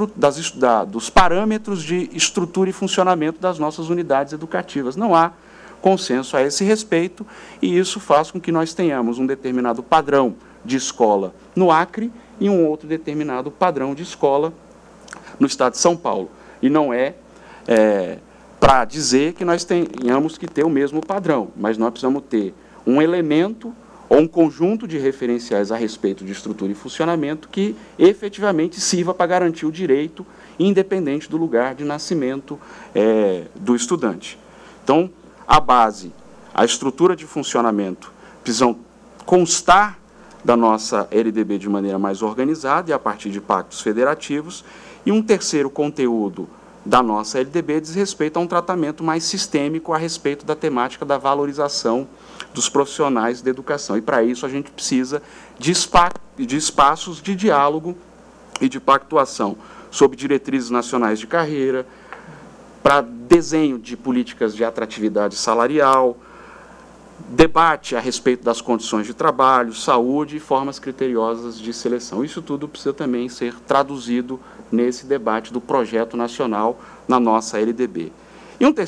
dos parâmetros de estrutura e funcionamento das nossas unidades educativas. Não há consenso a esse respeito e isso faz com que nós tenhamos um determinado padrão de escola no Acre e um outro determinado padrão de escola no estado de São Paulo. E não é para dizer que nós tenhamos que ter o mesmo padrão, mas nós precisamos ter um elemento ou um conjunto de referenciais a respeito de estrutura e funcionamento que efetivamente sirva para garantir o direito, independente do lugar de nascimento do estudante. Então, a base, a estrutura de funcionamento precisam constar da nossa LDB de maneira mais organizada e a partir de pactos federativos. E um terceiro conteúdo da nossa LDB diz respeito a um tratamento mais sistêmico a respeito da temática da valorização dos profissionais da educação. E, para isso, a gente precisa de espaços de diálogo e de pactuação sobre diretrizes nacionais de carreira, para desenho de políticas de atratividade salarial, debate a respeito das condições de trabalho, saúde e formas criteriosas de seleção. Isso tudo precisa também ser traduzido nesse debate do projeto nacional na nossa LDB. E um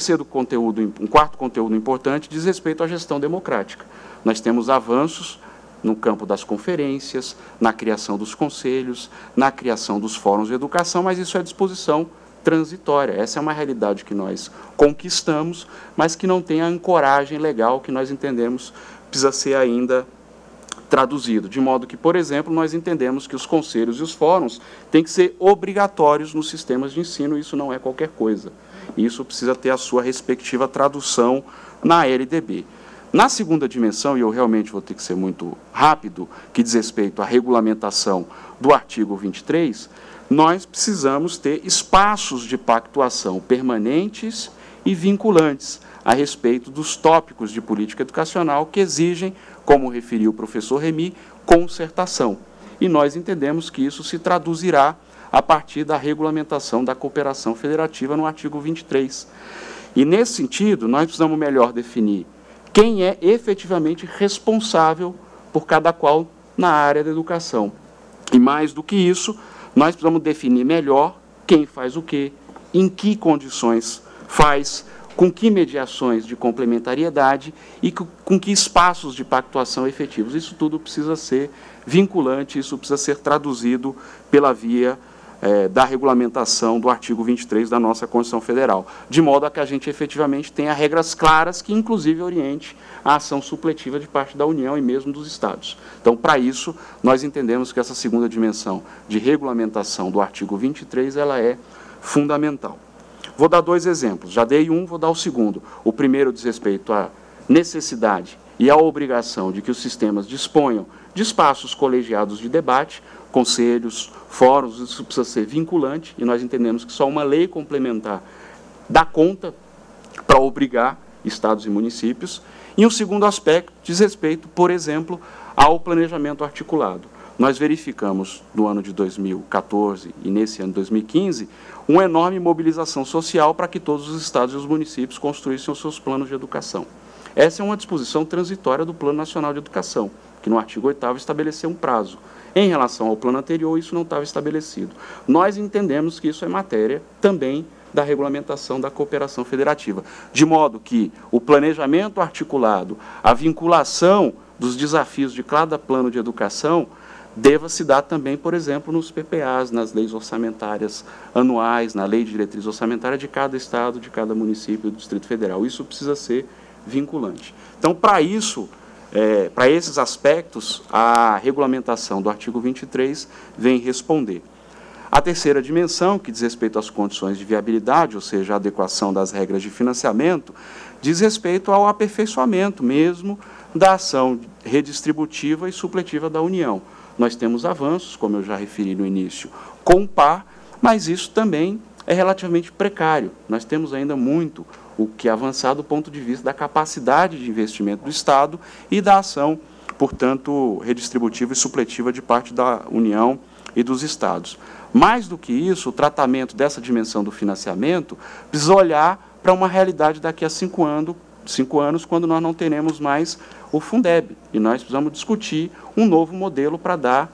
quarto conteúdo importante diz respeito à gestão democrática. Nós temos avanços no campo das conferências, na criação dos conselhos, na criação dos fóruns de educação, mas isso é disposição transitória. Essa é uma realidade que nós conquistamos, mas que não tem a ancoragem legal que nós entendemos precisa ser ainda traduzido. De modo que, por exemplo, nós entendemos que os conselhos e os fóruns têm que ser obrigatórios nos sistemas de ensino, e isso não é qualquer coisa. Isso precisa ter a sua respectiva tradução na LDB. Na segunda dimensão, e eu realmente vou ter que ser muito rápido, que diz respeito à regulamentação do artigo 23, nós precisamos ter espaços de pactuação permanentes e vinculantes a respeito dos tópicos de política educacional que exigem, como referiu o professor Remy, concertação. E nós entendemos que isso se traduzirá a partir da regulamentação da cooperação federativa no artigo 23. E, nesse sentido, nós precisamos melhor definir quem é efetivamente responsável por cada qual na área da educação. E, mais do que isso, nós precisamos definir melhor quem faz o quê, em que condições faz, com que mediações de complementariedade e com que espaços de pactuação efetivos. Isso tudo precisa ser vinculante, isso precisa ser traduzido pela via da regulamentação do artigo 23 da nossa Constituição Federal, de modo a que a gente efetivamente tenha regras claras que, inclusive, oriente a ação supletiva de parte da União e mesmo dos Estados. Então, para isso, nós entendemos que essa segunda dimensão de regulamentação do artigo 23, ela é fundamental. Vou dar dois exemplos, já dei um, vou dar o segundo. O primeiro diz respeito à necessidade e à obrigação de que os sistemas disponham de espaços colegiados de debate, conselhos, fóruns, isso precisa ser vinculante, e nós entendemos que só uma lei complementar dá conta para obrigar estados e municípios. E um segundo aspecto diz respeito, por exemplo, ao planejamento articulado. Nós verificamos no ano de 2014 e nesse ano de 2015 uma enorme mobilização social para que todos os estados e os municípios construíssem os seus planos de educação. Essa é uma disposição transitória do Plano Nacional de Educação, que no artigo 8º estabeleceu um prazo. Em relação ao plano anterior, isso não estava estabelecido. Nós entendemos que isso é matéria também da regulamentação da cooperação federativa, de modo que o planejamento articulado, a vinculação dos desafios de cada plano de educação deva se dar também, por exemplo, nos PPAs, nas leis orçamentárias anuais, na lei de diretriz orçamentária de cada estado, de cada município do Distrito Federal. Isso precisa ser vinculante. Então, para isso, para esses aspectos, a regulamentação do artigo 23 vem responder. A terceira dimensão, que diz respeito às condições de viabilidade, ou seja, a adequação das regras de financiamento, diz respeito ao aperfeiçoamento mesmo da ação redistributiva e supletiva da União. Nós temos avanços, como eu já referi no início, com o PAR, mas isso também é relativamente precário. Nós temos ainda muito o que avançar do ponto de vista da capacidade de investimento do Estado e da ação, portanto, redistributiva e supletiva de parte da União e dos Estados. Mais do que isso, o tratamento dessa dimensão do financiamento precisa olhar para uma realidade daqui a 5 anos, quando nós não teremos mais o Fundeb, e nós precisamos discutir um novo modelo para dar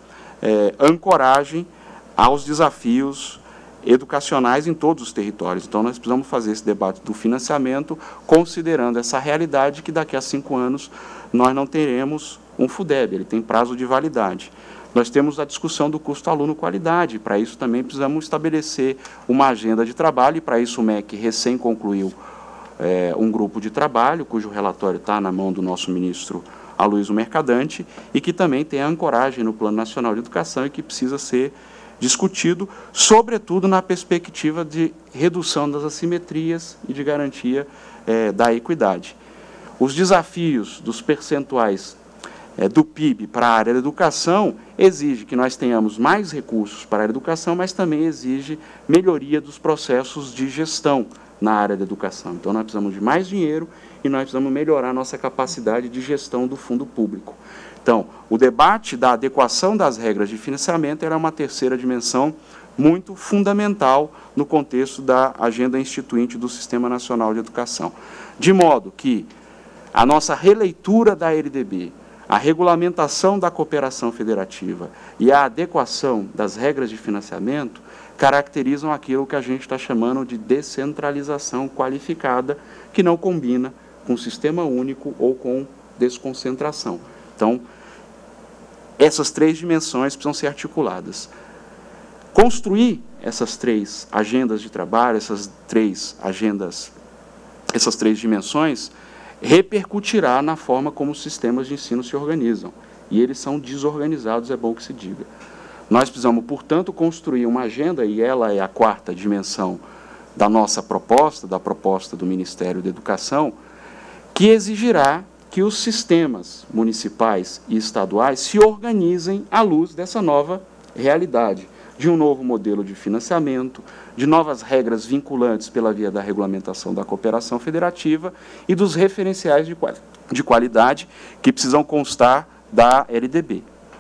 ancoragem aos desafios educacionais em todos os territórios. Então, nós precisamos fazer esse debate do financiamento, considerando essa realidade que daqui a 5 anos nós não teremos um Fundeb, ele tem prazo de validade. Nós temos a discussão do custo aluno-qualidade, para isso também precisamos estabelecer uma agenda de trabalho, e para isso o MEC recém concluiu um grupo de trabalho, cujo relatório está na mão do nosso ministro Aloysio Mercadante, e que também tem a ancoragem no Plano Nacional de Educação e que precisa ser discutido, sobretudo na perspectiva de redução das assimetrias e de garantia da equidade. Os desafios dos percentuais do PIB para a área da educação exige que nós tenhamos mais recursos para a área da educação, mas também exige melhoria dos processos de gestão na área da educação. Então, nós precisamos de mais dinheiro e nós precisamos melhorar a nossa capacidade de gestão do fundo público. Então, o debate da adequação das regras de financiamento era uma terceira dimensão muito fundamental no contexto da agenda instituinte do Sistema Nacional de Educação. De modo que a nossa releitura da LDB, a regulamentação da cooperação federativa e a adequação das regras de financiamento caracterizam aquilo que a gente está chamando de descentralização qualificada, que não combina com sistema único ou com desconcentração. Então, essas três dimensões precisam ser articuladas. Construir essas três agendas de trabalho, essas três dimensões, repercutirá na forma como os sistemas de ensino se organizam. E eles são desorganizados, é bom que se diga. Nós precisamos, portanto, construir uma agenda, e ela é a quarta dimensão da nossa proposta, da proposta do Ministério da Educação, que exigirá que os sistemas municipais e estaduais se organizem à luz dessa nova realidade, de um novo modelo de financiamento, de novas regras vinculantes pela via da regulamentação da cooperação federativa e dos referenciais de qualidade que precisam constar da LDB.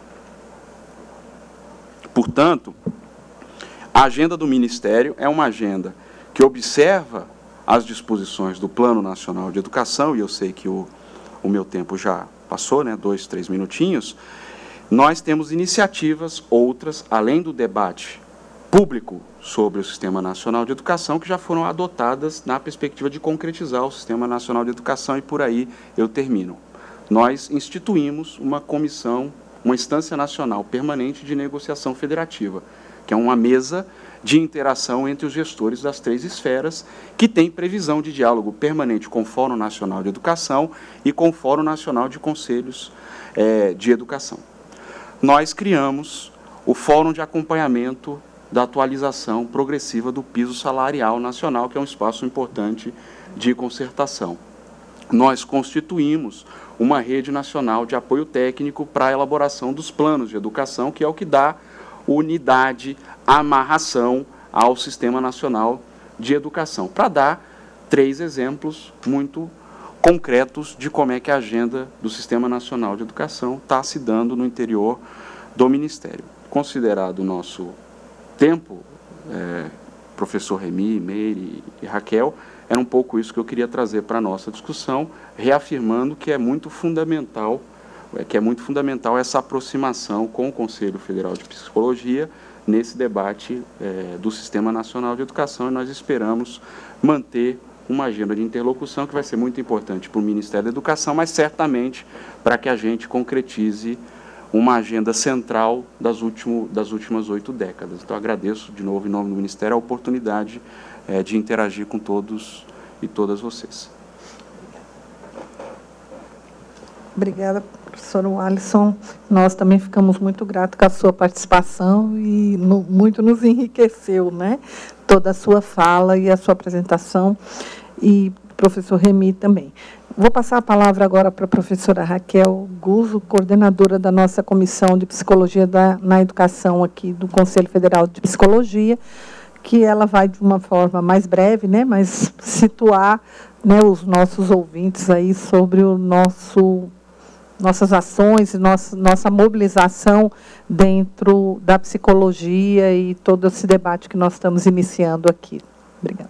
Portanto, a agenda do Ministério é uma agenda que observa as disposições do Plano Nacional de Educação, e eu sei que o meu tempo já passou, né, 2, 3 minutinhos. Nós temos iniciativas outras, além do debate público sobre o Sistema Nacional de Educação, que já foram adotadas na perspectiva de concretizar o Sistema Nacional de Educação, e por aí eu termino. Nós instituímos uma comissão, uma instância nacional permanente de negociação federativa, que é uma mesa de interação entre os gestores das três esferas, que tem previsão de diálogo permanente com o Fórum Nacional de Educação e com o Fórum Nacional de Conselhos de Educação. Nós criamos o Fórum de Acompanhamento da Atualização Progressiva do Piso Salarial Nacional, que é um espaço importante de concertação. Nós constituímos uma rede nacional de apoio técnico para a elaboração dos planos de educação, que é o que dá unidade, amarração ao Sistema Nacional de Educação, para dar 3 exemplos muito concretos de como é que a agenda do Sistema Nacional de Educação está se dando no interior do Ministério. Considerado o nosso tempo, professor Remy, Meire e Raquel, era um pouco isso que eu queria trazer para a nossa discussão, reafirmando que é muito fundamental essa aproximação com o Conselho Federal de Psicologia nesse debate do Sistema Nacional de Educação, e nós esperamos manter uma agenda de interlocução que vai ser muito importante para o Ministério da Educação, mas certamente para que a gente concretize uma agenda central das últimas 8 décadas. Então, agradeço de novo, em nome do Ministério, a oportunidade de interagir com todos e todas vocês. Obrigada, professor Alisson. Nós também ficamos muito gratos com a sua participação e muito nos enriqueceu, né? Toda a sua fala e a sua apresentação, e professor Remy também. Vou passar a palavra agora para a professora Raquel Guzzo, coordenadora da nossa Comissão de Psicologia na Educação aqui do Conselho Federal de Psicologia, que ela vai, de uma forma mais breve, né, mas situar, né, os nossos ouvintes aí sobre nossas ações, nossa mobilização dentro da psicologia e todo esse debate que nós estamos iniciando aqui. Obrigada.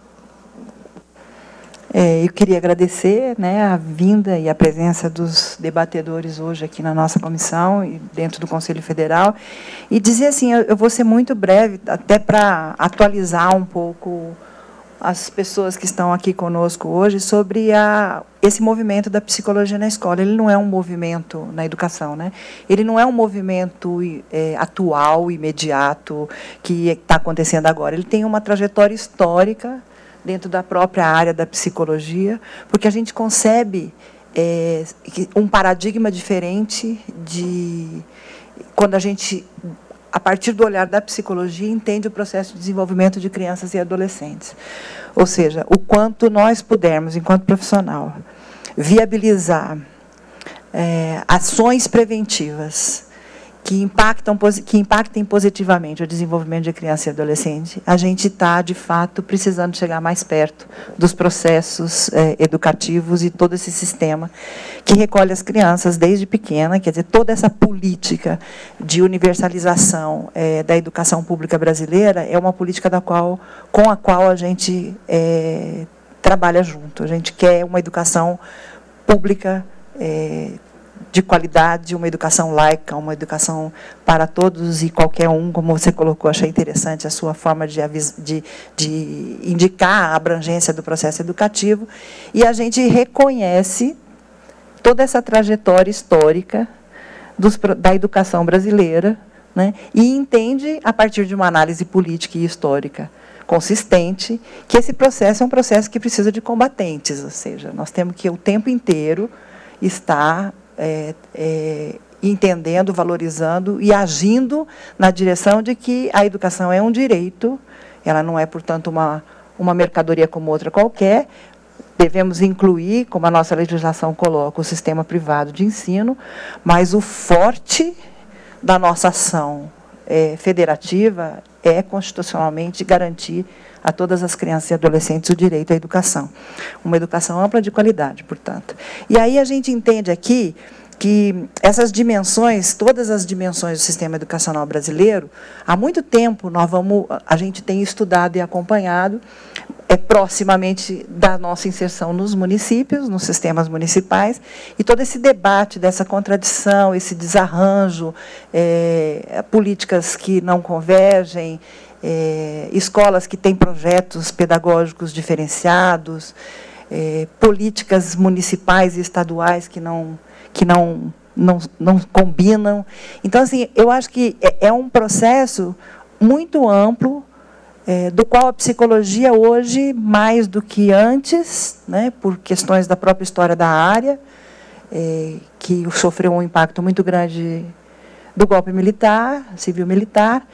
Eu queria agradecer, né, a vinda e a presença dos debatedores hoje aqui na nossa comissão e dentro do Conselho Federal, e dizer assim, eu vou ser muito breve, até para atualizar um pouco as pessoas que estão aqui conosco hoje sobre esse movimento da psicologia na escola. Ele não é um movimento na educação, né? Ele não é um movimento atual, imediato, que está acontecendo agora. Ele tem uma trajetória histórica dentro da própria área da psicologia, porque a gente concebe um paradigma diferente quando a gente, a partir do olhar da psicologia, entende o processo de desenvolvimento de crianças e adolescentes. Ou seja, o quanto nós pudermos, enquanto profissional, viabilizar ações preventivas que impactem positivamente o desenvolvimento de criança e adolescente, a gente está, de fato, precisando chegar mais perto dos processos educativos e todo esse sistema que recolhe as crianças desde pequena, quer dizer, toda essa política de universalização da educação pública brasileira é uma política com a qual a gente trabalha junto. A gente quer uma educação pública, de qualidade, uma educação laica, uma educação para todos e qualquer um, como você colocou, achei interessante a sua forma de indicar a abrangência do processo educativo, e a gente reconhece toda essa trajetória histórica da educação brasileira, né, e entende, a partir de uma análise política e histórica consistente, que esse processo é um processo que precisa de combatentes, ou seja, nós temos que o tempo inteiro estar entendendo, valorizando e agindo na direção de que a educação é um direito, ela não é, portanto, uma mercadoria como outra qualquer. Devemos incluir, como a nossa legislação coloca, o sistema privado de ensino, mas o forte da nossa ação federativa é constitucionalmente garantir a todas as crianças e adolescentes o direito à educação. Uma educação ampla de qualidade, portanto. E aí a gente entende aqui que essas dimensões, todas as dimensões do sistema educacional brasileiro, há muito tempo a gente tem estudado e acompanhado, proximamente da nossa inserção nos municípios, nos sistemas municipais, e todo esse debate dessa contradição, esse desarranjo, políticas que não convergem, escolas que têm projetos pedagógicos diferenciados, políticas municipais e estaduais que não combinam. Então, assim, eu acho que é um processo muito amplo, do qual a psicologia hoje, mais do que antes, né, por questões da própria história da área, que sofreu um impacto muito grande do golpe militar, civil-militar,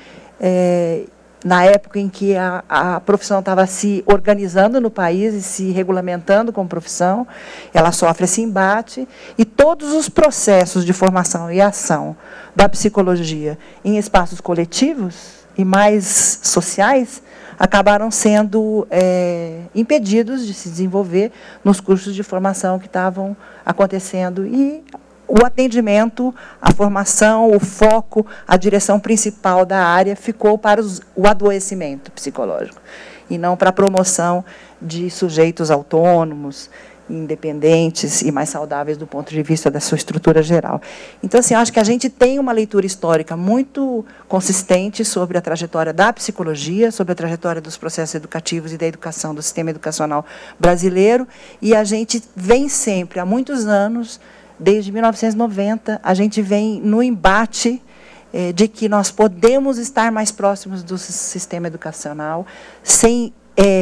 na época em que a profissão estava se organizando no país e se regulamentando como profissão, ela sofre esse embate, e todos os processos de formação e ação da psicologia em espaços coletivos e mais sociais acabaram sendo impedidos de se desenvolver nos cursos de formação que estavam acontecendo, e o atendimento, a formação, o foco, a direção principal da área ficou para o adoecimento psicológico, e não para a promoção de sujeitos autônomos, independentes e mais saudáveis do ponto de vista da sua estrutura geral. Então, assim, acho que a gente tem uma leitura histórica muito consistente sobre a trajetória da psicologia, sobre a trajetória dos processos educativos e da educação do sistema educacional brasileiro, e a gente vem sempre, há muitos anos, desde 1990, a gente vem no embate de que nós podemos estar mais próximos do sistema educacional sem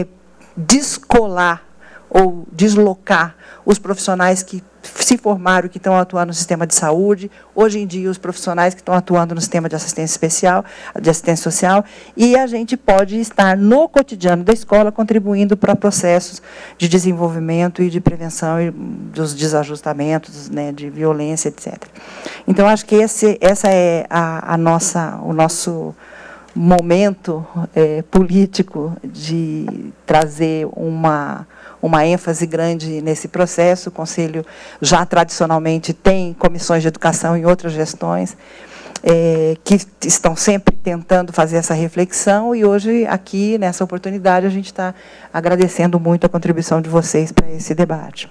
descolar ou deslocar os profissionais que se formaram, que estão atuando no sistema de saúde, hoje em dia os profissionais que estão atuando no sistema de assistência especial, de assistência social, e a gente pode estar no cotidiano da escola contribuindo para processos de desenvolvimento e de prevenção dos desajustamentos, né, de violência, etc. Então, acho que essa é o nosso momento político de trazer uma ênfase grande nesse processo. O Conselho já tradicionalmente tem comissões de educação em outras gestões que estão sempre tentando fazer essa reflexão, e hoje, aqui, nessa oportunidade, a gente está agradecendo muito a contribuição de vocês para esse debate.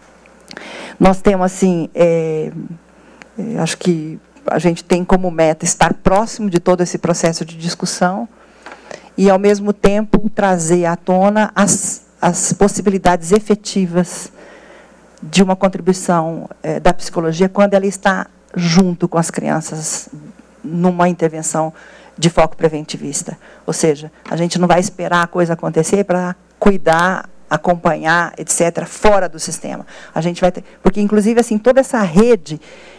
Nós temos, assim, acho que a gente tem como meta estar próximo de todo esse processo de discussão e, ao mesmo tempo, trazer à tona as possibilidades efetivas de uma contribuição da psicologia quando ela está junto com as crianças numa intervenção de foco preventivista. Ou seja, a gente não vai esperar a coisa acontecer para cuidar, acompanhar, etc., fora do sistema. A gente vai ter, porque, inclusive, assim, toda essa rede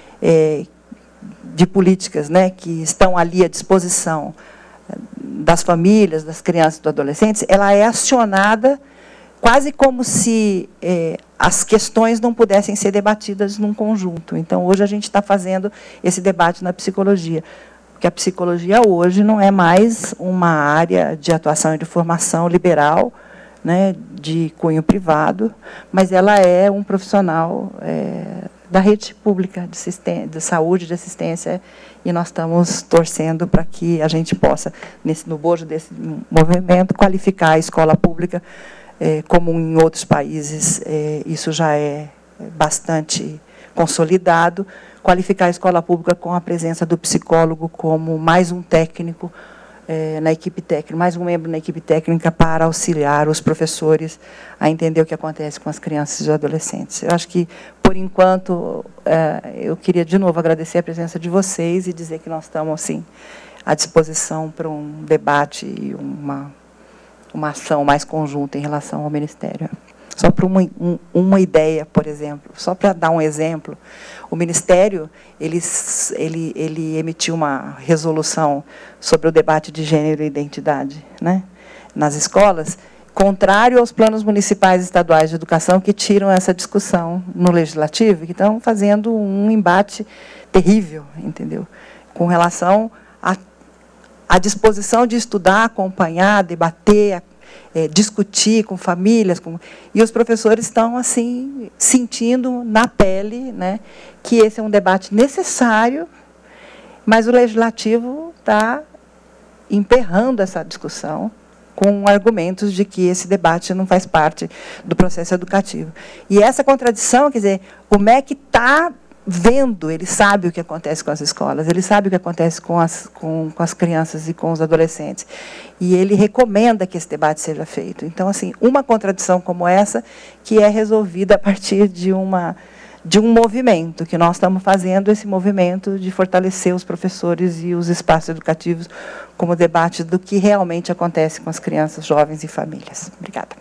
de políticas, né, que estão ali à disposição das famílias, das crianças e dos adolescentes, ela é acionada quase como se as questões não pudessem ser debatidas num conjunto. Então, hoje a gente está fazendo esse debate na psicologia, porque a psicologia hoje não é mais uma área de atuação e de formação liberal, né, de cunho privado, mas ela é um profissional da rede pública de saúde, de assistência, e nós estamos torcendo para que a gente possa, no bojo desse movimento, qualificar a escola pública, como em outros países isso já é bastante consolidado, qualificar a escola pública com a presença do psicólogo como mais um técnico na equipe técnica, mais um membro na equipe técnica para auxiliar os professores a entender o que acontece com as crianças e os adolescentes. Eu acho que, por enquanto, eu queria de novo agradecer a presença de vocês e dizer que nós estamos, assim, à disposição para um debate e uma ação mais conjunta em relação ao Ministério. Só para uma ideia, por exemplo, só para dar um exemplo, o Ministério ele emitiu uma resolução sobre o debate de gênero e identidade, né, nas escolas, contrário aos planos municipais e estaduais de educação que tiram essa discussão no Legislativo, que estão fazendo um embate terrível, entendeu, com relação à disposição de estudar, acompanhar, debater, discutir com famílias, e os professores estão assim sentindo na pele, né, que esse é um debate necessário, mas o Legislativo está emperrando essa discussão com argumentos de que esse debate não faz parte do processo educativo. E essa contradição, quer dizer, o MEC está vendo, ele sabe o que acontece com as escolas, ele sabe o que acontece com as crianças e com os adolescentes. E ele recomenda que esse debate seja feito. Então, assim, uma contradição como essa, que é resolvida a partir de um movimento, que nós estamos fazendo, esse movimento de fortalecer os professores e os espaços educativos como debate do que realmente acontece com as crianças, jovens e famílias. Obrigada.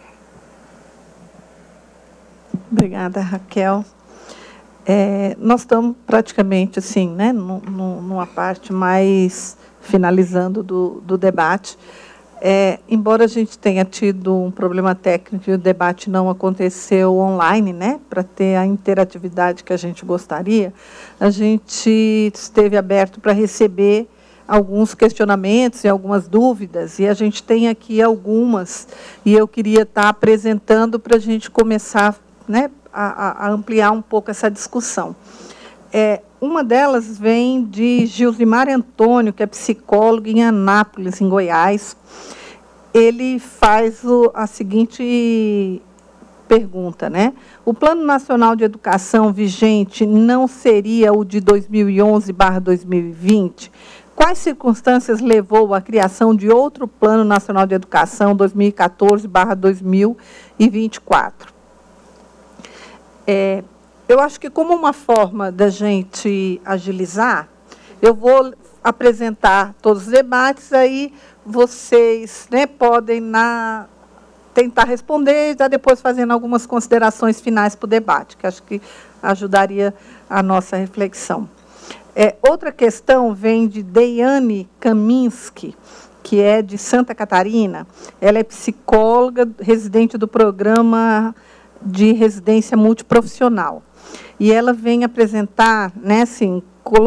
Obrigada, Raquel. Nós estamos praticamente assim, né, numa parte mais finalizando do debate. Embora a gente tenha tido um problema técnico e o debate não aconteceu online, né, para ter a interatividade que a gente gostaria, a gente esteve aberto para receber alguns questionamentos e algumas dúvidas, e a gente tem aqui algumas, e eu queria estar apresentando para a gente começar, né, a ampliar um pouco essa discussão. Uma delas vem de Gilzimar Antônio, que é psicólogo em Anápolis, em Goiás. Ele faz a seguinte pergunta, né? O Plano Nacional de Educação vigente não seria o de 2011/2020? Quais circunstâncias levou à criação de outro Plano Nacional de Educação 2014/2024? Eu acho que, como uma forma da gente agilizar, eu vou apresentar todos os debates, aí vocês, né, podem tentar responder e já depois fazendo algumas considerações finais para o debate, que acho que ajudaria a nossa reflexão. Outra questão vem de Deiane Kaminski, que é de Santa Catarina. Ela é psicóloga, residente do programa de residência multiprofissional. E ela vem apresentar, né, assim,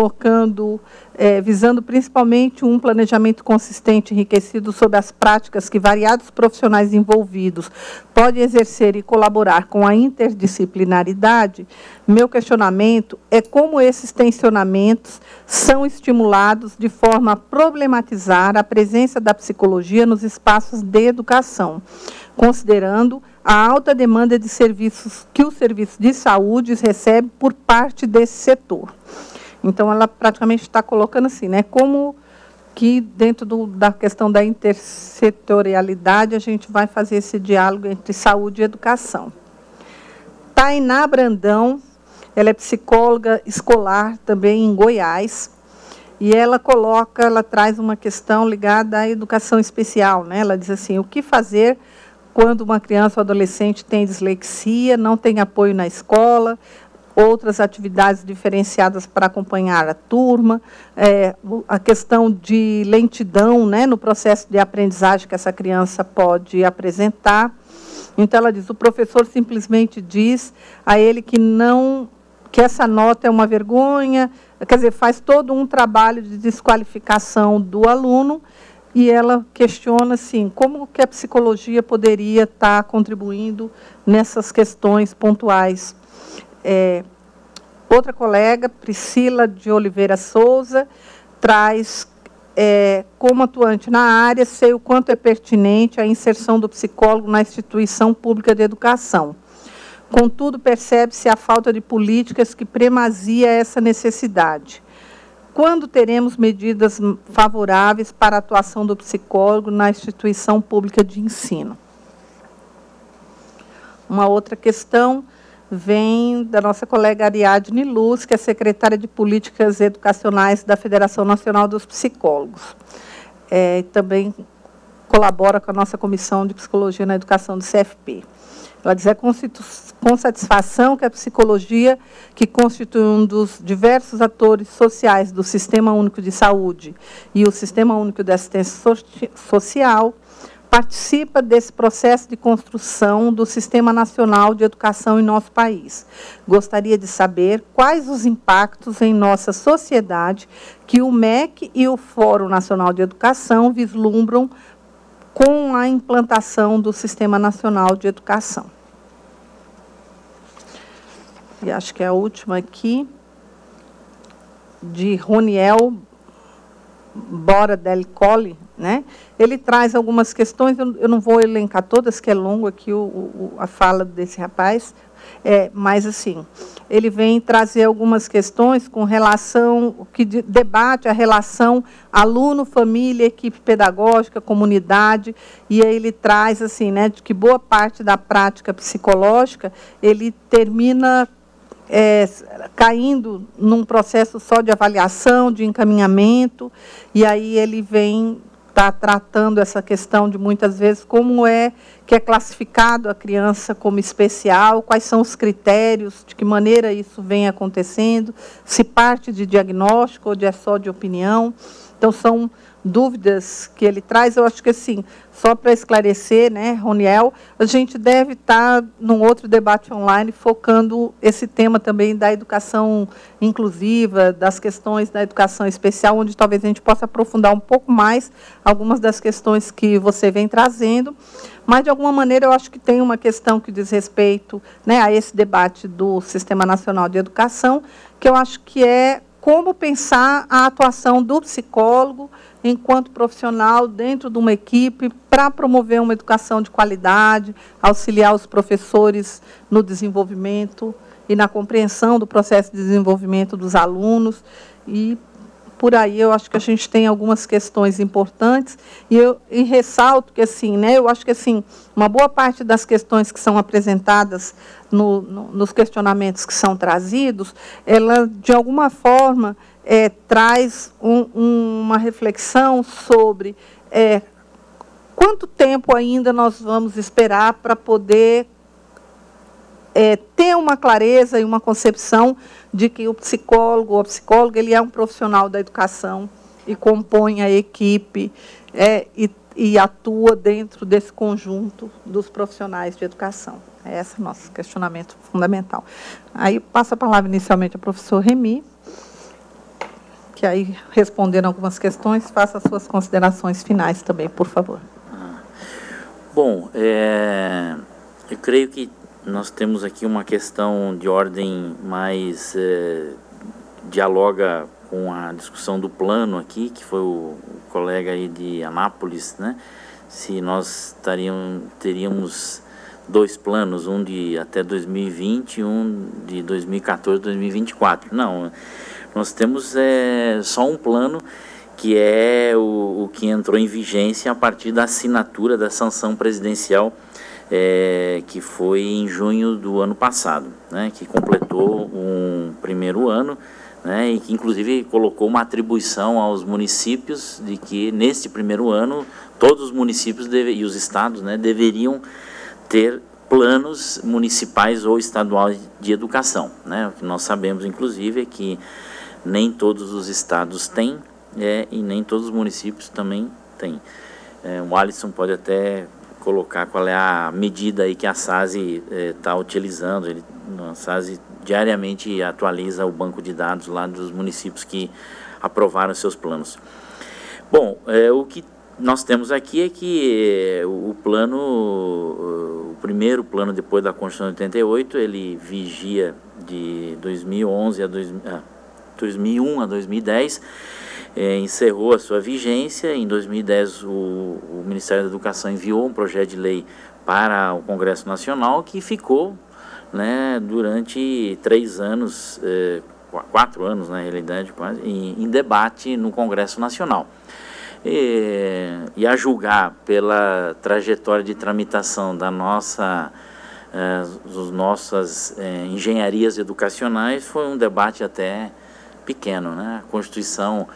visando principalmente um planejamento consistente e enriquecido sobre as práticas que variados profissionais envolvidos podem exercer e colaborar com a interdisciplinaridade. Meu questionamento é como esses tensionamentos são estimulados de forma a problematizar a presença da psicologia nos espaços de educação, considerando a alta demanda de serviços que o serviço de saúde recebe por parte desse setor. Então, ela praticamente está colocando assim, né, como que dentro da questão da intersetorialidade a gente vai fazer esse diálogo entre saúde e educação. Tainá Brandão, ela é psicóloga escolar também em Goiás, e ela traz uma questão ligada à educação especial, né? Ela diz assim, o que fazer quando uma criança ou adolescente tem dislexia, não tem apoio na escola, outras atividades diferenciadas para acompanhar a turma, a questão de lentidão, né, no processo de aprendizagem que essa criança pode apresentar. Então, ela diz, o professor simplesmente diz a ele que essa nota é uma vergonha, quer dizer, faz todo um trabalho de desqualificação do aluno, e ela questiona assim, como que a psicologia poderia estar contribuindo nessas questões pontuais. Outra colega, Priscila de Oliveira Souza, traz, como atuante na área, sei o quanto é pertinente a inserção do psicólogo na instituição pública de educação. Contudo, percebe-se a falta de políticas que primazia essa necessidade. Quando teremos medidas favoráveis para a atuação do psicólogo na instituição pública de ensino? Uma outra questão vem da nossa colega Ariadne Luz, que é secretária de Políticas Educacionais da Federação Nacional dos Psicólogos. Também colabora com a nossa Comissão de Psicologia na Educação do CFP. Ela diz: é com satisfação que a psicologia, que constitui um dos diversos atores sociais do Sistema Único de Saúde e o Sistema Único de Assistência Social, participa desse processo de construção do Sistema Nacional de Educação em nosso país. Gostaria de saber quais os impactos em nossa sociedade que o MEC e o Fórum Nacional de Educação vislumbram com a implantação do Sistema Nacional de Educação. E acho que é a última aqui, de Roniel Bora Del Colle, né? Ele traz algumas questões, eu não vou elencar todas, que é longo aqui a fala desse rapaz, mas assim, ele vem trazer algumas questões com relação, que debate a relação aluno, família, equipe pedagógica, comunidade, e aí ele traz assim, né, de que boa parte da prática psicológica, ele termina caindo num processo só de avaliação, de encaminhamento, e aí ele vem tratando essa questão de, muitas vezes, como é que é classificado a criança como especial, quais são os critérios, de que maneira isso vem acontecendo, se parte de diagnóstico ou é só de opinião. Então, são dúvidas que ele traz. Eu acho que, assim, só para esclarecer, né, Roniel, a gente deve estar num outro debate online focando esse tema também da educação inclusiva, das questões da educação especial, onde talvez a gente possa aprofundar um pouco mais algumas das questões que você vem trazendo. Mas, de alguma maneira, eu acho que tem uma questão que diz respeito, né, a esse debate do Sistema Nacional de Educação, que eu acho que é como pensar a atuação do psicólogo enquanto profissional dentro de uma equipe para promover uma educação de qualidade, auxiliar os professores no desenvolvimento e na compreensão do processo de desenvolvimento dos alunos. E por aí eu acho que a gente tem algumas questões importantes, e ressalto que, assim, né, eu acho que, assim, uma boa parte das questões que são apresentadas nos questionamentos que são trazidos, ela, de alguma forma, traz uma reflexão sobre quanto tempo ainda nós vamos esperar para poder ter uma clareza e uma concepção de que o psicólogo ou a psicóloga, ele é um profissional da educação e compõe a equipe e atua dentro desse conjunto dos profissionais de educação. Esse é o nosso questionamento fundamental. Aí passo a palavra inicialmente ao professor Remy, que aí, respondendo algumas questões, faça as suas considerações finais também, por favor. Bom, eu creio que nós temos aqui uma questão de ordem mais dialoga com a discussão do plano aqui, que foi o colega aí de Anápolis, né? Se nós teríamos dois planos, um de até 2020 e um de 2014 a 2024. Não, nós temos só um plano, que é o que entrou em vigência a partir da assinatura da sanção presidencial, que foi em junho do ano passado, né, que completou um primeiro ano, né, e que inclusive colocou uma atribuição aos municípios de que neste primeiro ano todos os municípios e os estados, né, deveriam ter planos municipais ou estaduais de educação, né. O que nós sabemos, inclusive, é que nem todos os estados têm, e nem todos os municípios também têm. O Alisson pode até colocar qual é a medida aí que a SASE está utilizando. A SASE diariamente atualiza o banco de dados lá dos municípios que aprovaram seus planos. Bom, o que nós temos aqui é que o primeiro plano depois da Constituição de 88, ele vigia de 2011 a 2001 a 2010, encerrou a sua vigência. Em 2010, o Ministério da Educação enviou um projeto de lei para o Congresso Nacional, que ficou né, durante 3 anos, 4 anos na realidade, quase, em debate no Congresso Nacional. E a julgar pela trajetória de tramitação das nossas engenharias educacionais, foi um debate até pequeno, né? A Constituição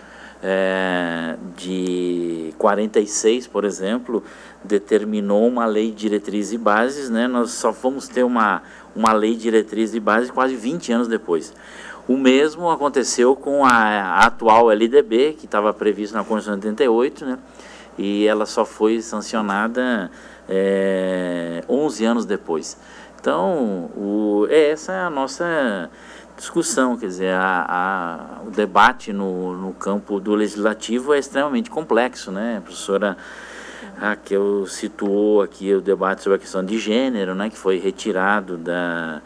de 46, por exemplo, determinou uma lei de diretriz e bases, né? Nós só fomos ter uma lei de diretriz e bases quase 20 anos depois. O mesmo aconteceu com a atual LDB, que estava prevista na Constituição de 88, né? E ela só foi sancionada 11 anos depois. Então, essa é a nossa discussão, quer dizer, o debate no campo do legislativo é extremamente complexo, né? A professora Raquel situou aqui o debate sobre a questão de gênero, né, que foi retirado da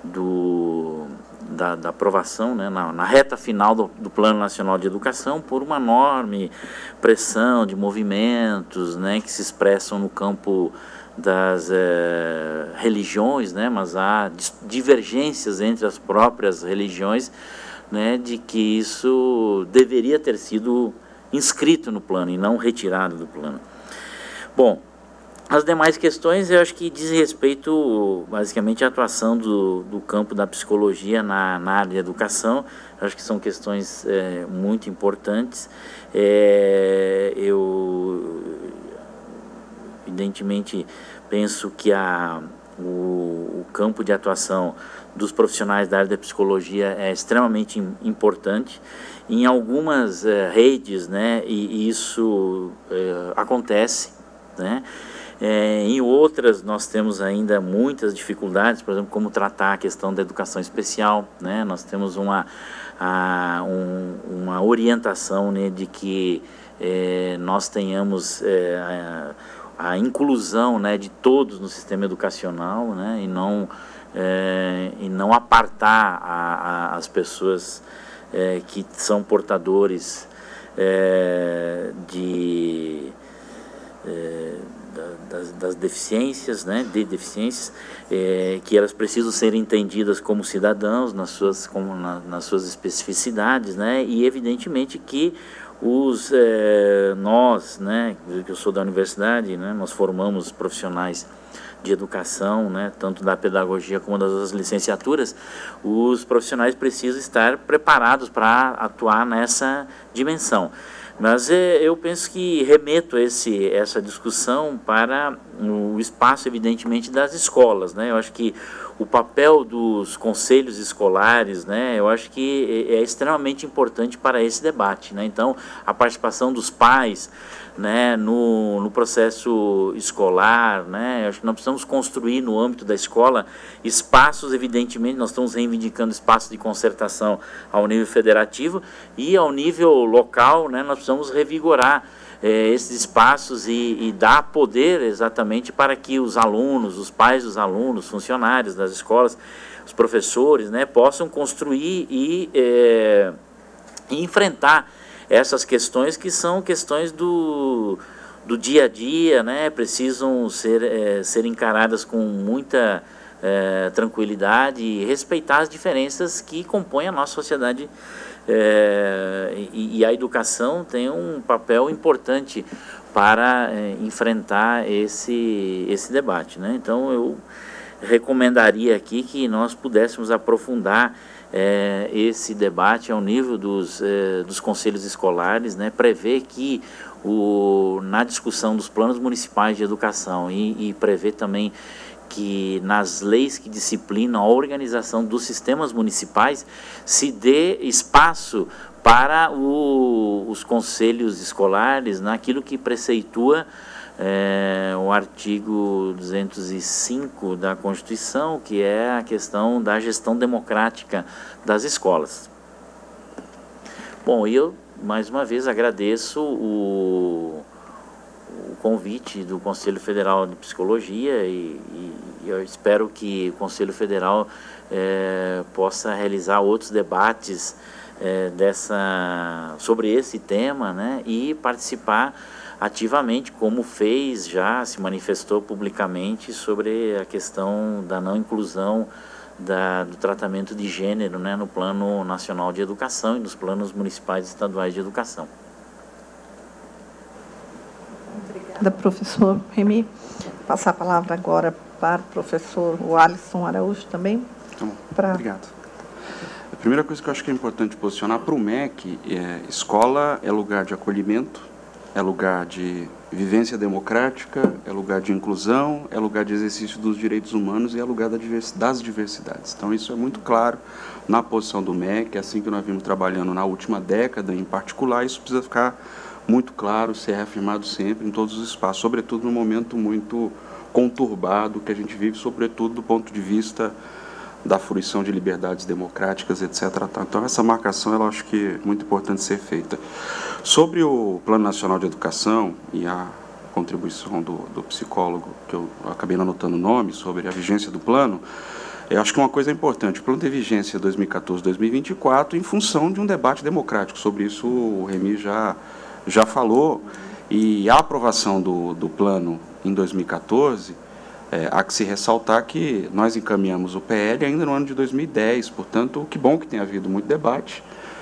aprovação, né, na reta final do Plano Nacional de Educação por uma enorme pressão de movimentos, né, que se expressam no campo das religiões, né, mas há divergências entre as próprias religiões, né, de que isso deveria ter sido inscrito no plano e não retirado do plano. Bom, as demais questões eu acho que dizem respeito basicamente à atuação do campo da psicologia na área de educação. Eu acho que são questões muito importantes. Eu evidentemente penso que o campo de atuação dos profissionais da área da psicologia é extremamente importante. Em algumas redes, né, e isso acontece, né? Em outras nós temos ainda muitas dificuldades, por exemplo, como tratar a questão da educação especial, né? Nós temos uma orientação, né, de que nós tenhamos a inclusão, né, de todos no sistema educacional, né, e não apartar as pessoas que são portadores das deficiências, né, que elas precisam ser entendidas como cidadãos nas suas especificidades, né, e evidentemente que nós, né, que eu sou da universidade, né, nós formamos profissionais de educação, né, tanto da pedagogia como das outras licenciaturas. Os profissionais precisam estar preparados para atuar nessa dimensão. Mas eu penso que remeto essa discussão para o espaço, evidentemente, das escolas, né? Eu acho que o papel dos conselhos escolares, né, eu acho que é extremamente importante para esse debate, né? Então, a participação dos pais, né, no processo escolar, né, acho que nós precisamos construir no âmbito da escola espaços, evidentemente, nós estamos reivindicando espaços de concertação ao nível federativo e ao nível local, né, nós precisamos revigorar esses espaços e dar poder exatamente para que os alunos, os pais dos alunos, funcionários das escolas, os professores, né, possam construir e enfrentar essas questões que são questões do dia a dia, né, precisam ser encaradas com muita tranquilidade e respeitar as diferenças que compõem a nossa sociedade. E a educação tem um papel importante para enfrentar esse debate, né? Então eu recomendaria aqui que nós pudéssemos aprofundar esse debate ao nível dos conselhos escolares, né? Prever que na discussão dos planos municipais de educação e prever também que nas leis que disciplinam a organização dos sistemas municipais se dê espaço para os conselhos escolares naquilo que preceitua o artigo 205 da Constituição, que é a questão da gestão democrática das escolas. Bom, eu mais uma vez agradeço o convite do Conselho Federal de Psicologia e eu espero que o Conselho Federal possa realizar outros debates sobre esse tema, né, e participar ativamente, como fez, já se manifestou publicamente sobre a questão da não inclusão do tratamento de gênero, né, no Plano Nacional de Educação e nos planos municipais e estaduais de educação. Obrigada, professor Remy. Vou passar a palavra agora para o professor Alisson Araújo também. Tá bom, obrigado. A primeira coisa que eu acho que é importante posicionar para o MEC escola é lugar de acolhimento, é lugar de vivência democrática, é lugar de inclusão, é lugar de exercício dos direitos humanos e é lugar das diversidades. Então, isso é muito claro na posição do MEC, é assim que nós vimos trabalhando na última década em particular, isso precisa ficar muito claro, ser reafirmado sempre em todos os espaços, sobretudo num momento muito conturbado que a gente vive, sobretudo do ponto de vista da fruição de liberdades democráticas, etc. Então, essa marcação, eu acho que é muito importante ser feita. Sobre o Plano Nacional de Educação e a contribuição do psicólogo, que eu acabei anotando o nome, sobre a vigência do plano, eu acho que uma coisa é importante, o plano tem vigência 2014-2024 em função de um debate democrático. Sobre isso o Remy já falou, e a aprovação do plano em 2014, há que se ressaltar que nós encaminhamos o PL ainda no ano de 2010, portanto, que bom que tenha havido muito debate.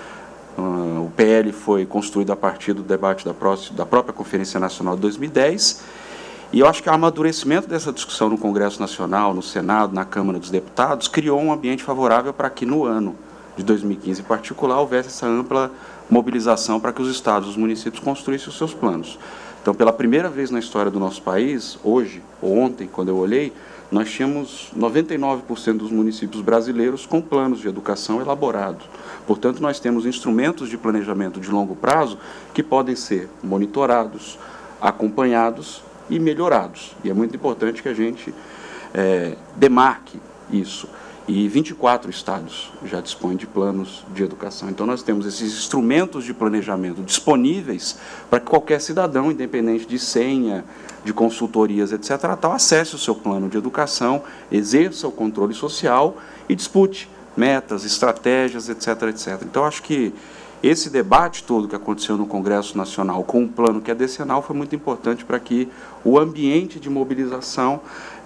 O PL foi construído a partir do debate da própria Conferência Nacional de 2010, e eu acho que o amadurecimento dessa discussão no Congresso Nacional, no Senado, na Câmara dos Deputados, criou um ambiente favorável para que no ano de 2015, em particular, houvesse essa ampla mobilização para que os estados e os municípios construíssem os seus planos. Então, pela primeira vez na história do nosso país, hoje, ou ontem, quando eu olhei, nós tínhamos 99% dos municípios brasileiros com planos de educação elaborados. Portanto, nós temos instrumentos de planejamento de longo prazo que podem ser monitorados, acompanhados e melhorados. E é muito importante que a gente demarque isso. E 24 estados já dispõem de planos de educação. Então, nós temos esses instrumentos de planejamento disponíveis para que qualquer cidadão, independente de senha, de consultorias, etc., acesse o seu plano de educação, exerça o controle social e dispute metas, estratégias, etc., etc. Então, acho que esse debate todo que aconteceu no Congresso Nacional com um plano que é decenal foi muito importante para que o ambiente de mobilização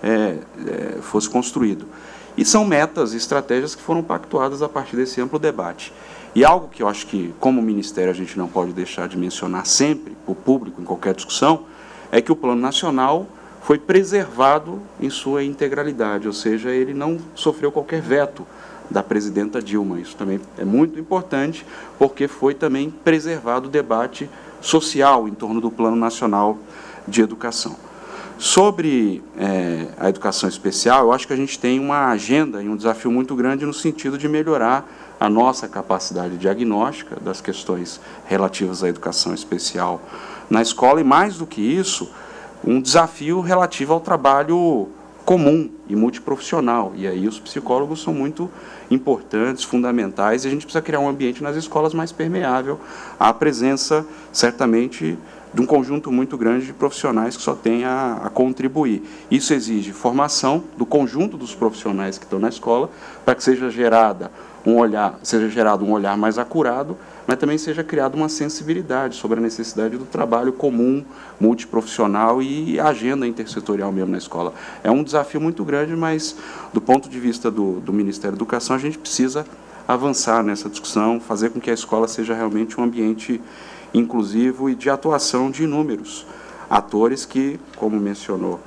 fosse construído. E são metas e estratégias que foram pactuadas a partir desse amplo debate. E algo que eu acho que, como Ministério, a gente não pode deixar de mencionar sempre, para o público, em qualquer discussão, é que o Plano Nacional foi preservado em sua integralidade, ou seja, ele não sofreu qualquer veto da presidenta Dilma. Isso também é muito importante, porque foi também preservado o debate social em torno do Plano Nacional de Educação. Sobre a educação especial, eu acho que a gente tem uma agenda e um desafio muito grande no sentido de melhorar a nossa capacidade diagnóstica das questões relativas à educação especial na escola, e mais do que isso, um desafio relativo ao trabalho comum e multiprofissional. E aí os psicólogos são muito importantes, fundamentais, e a gente precisa criar um ambiente nas escolas mais permeável à presença, certamente, de um conjunto muito grande de profissionais que só tem a contribuir. Isso exige formação do conjunto dos profissionais que estão na escola, para que seja gerado um olhar mais acurado, mas também seja criada uma sensibilidade sobre a necessidade do trabalho comum, multiprofissional e a agenda intersetorial mesmo na escola. É um desafio muito grande, mas do ponto de vista do Ministério da Educação, a gente precisa avançar nessa discussão, fazer com que a escola seja realmente um ambiente inclusivo e de atuação de inúmeros atores que, como mencionou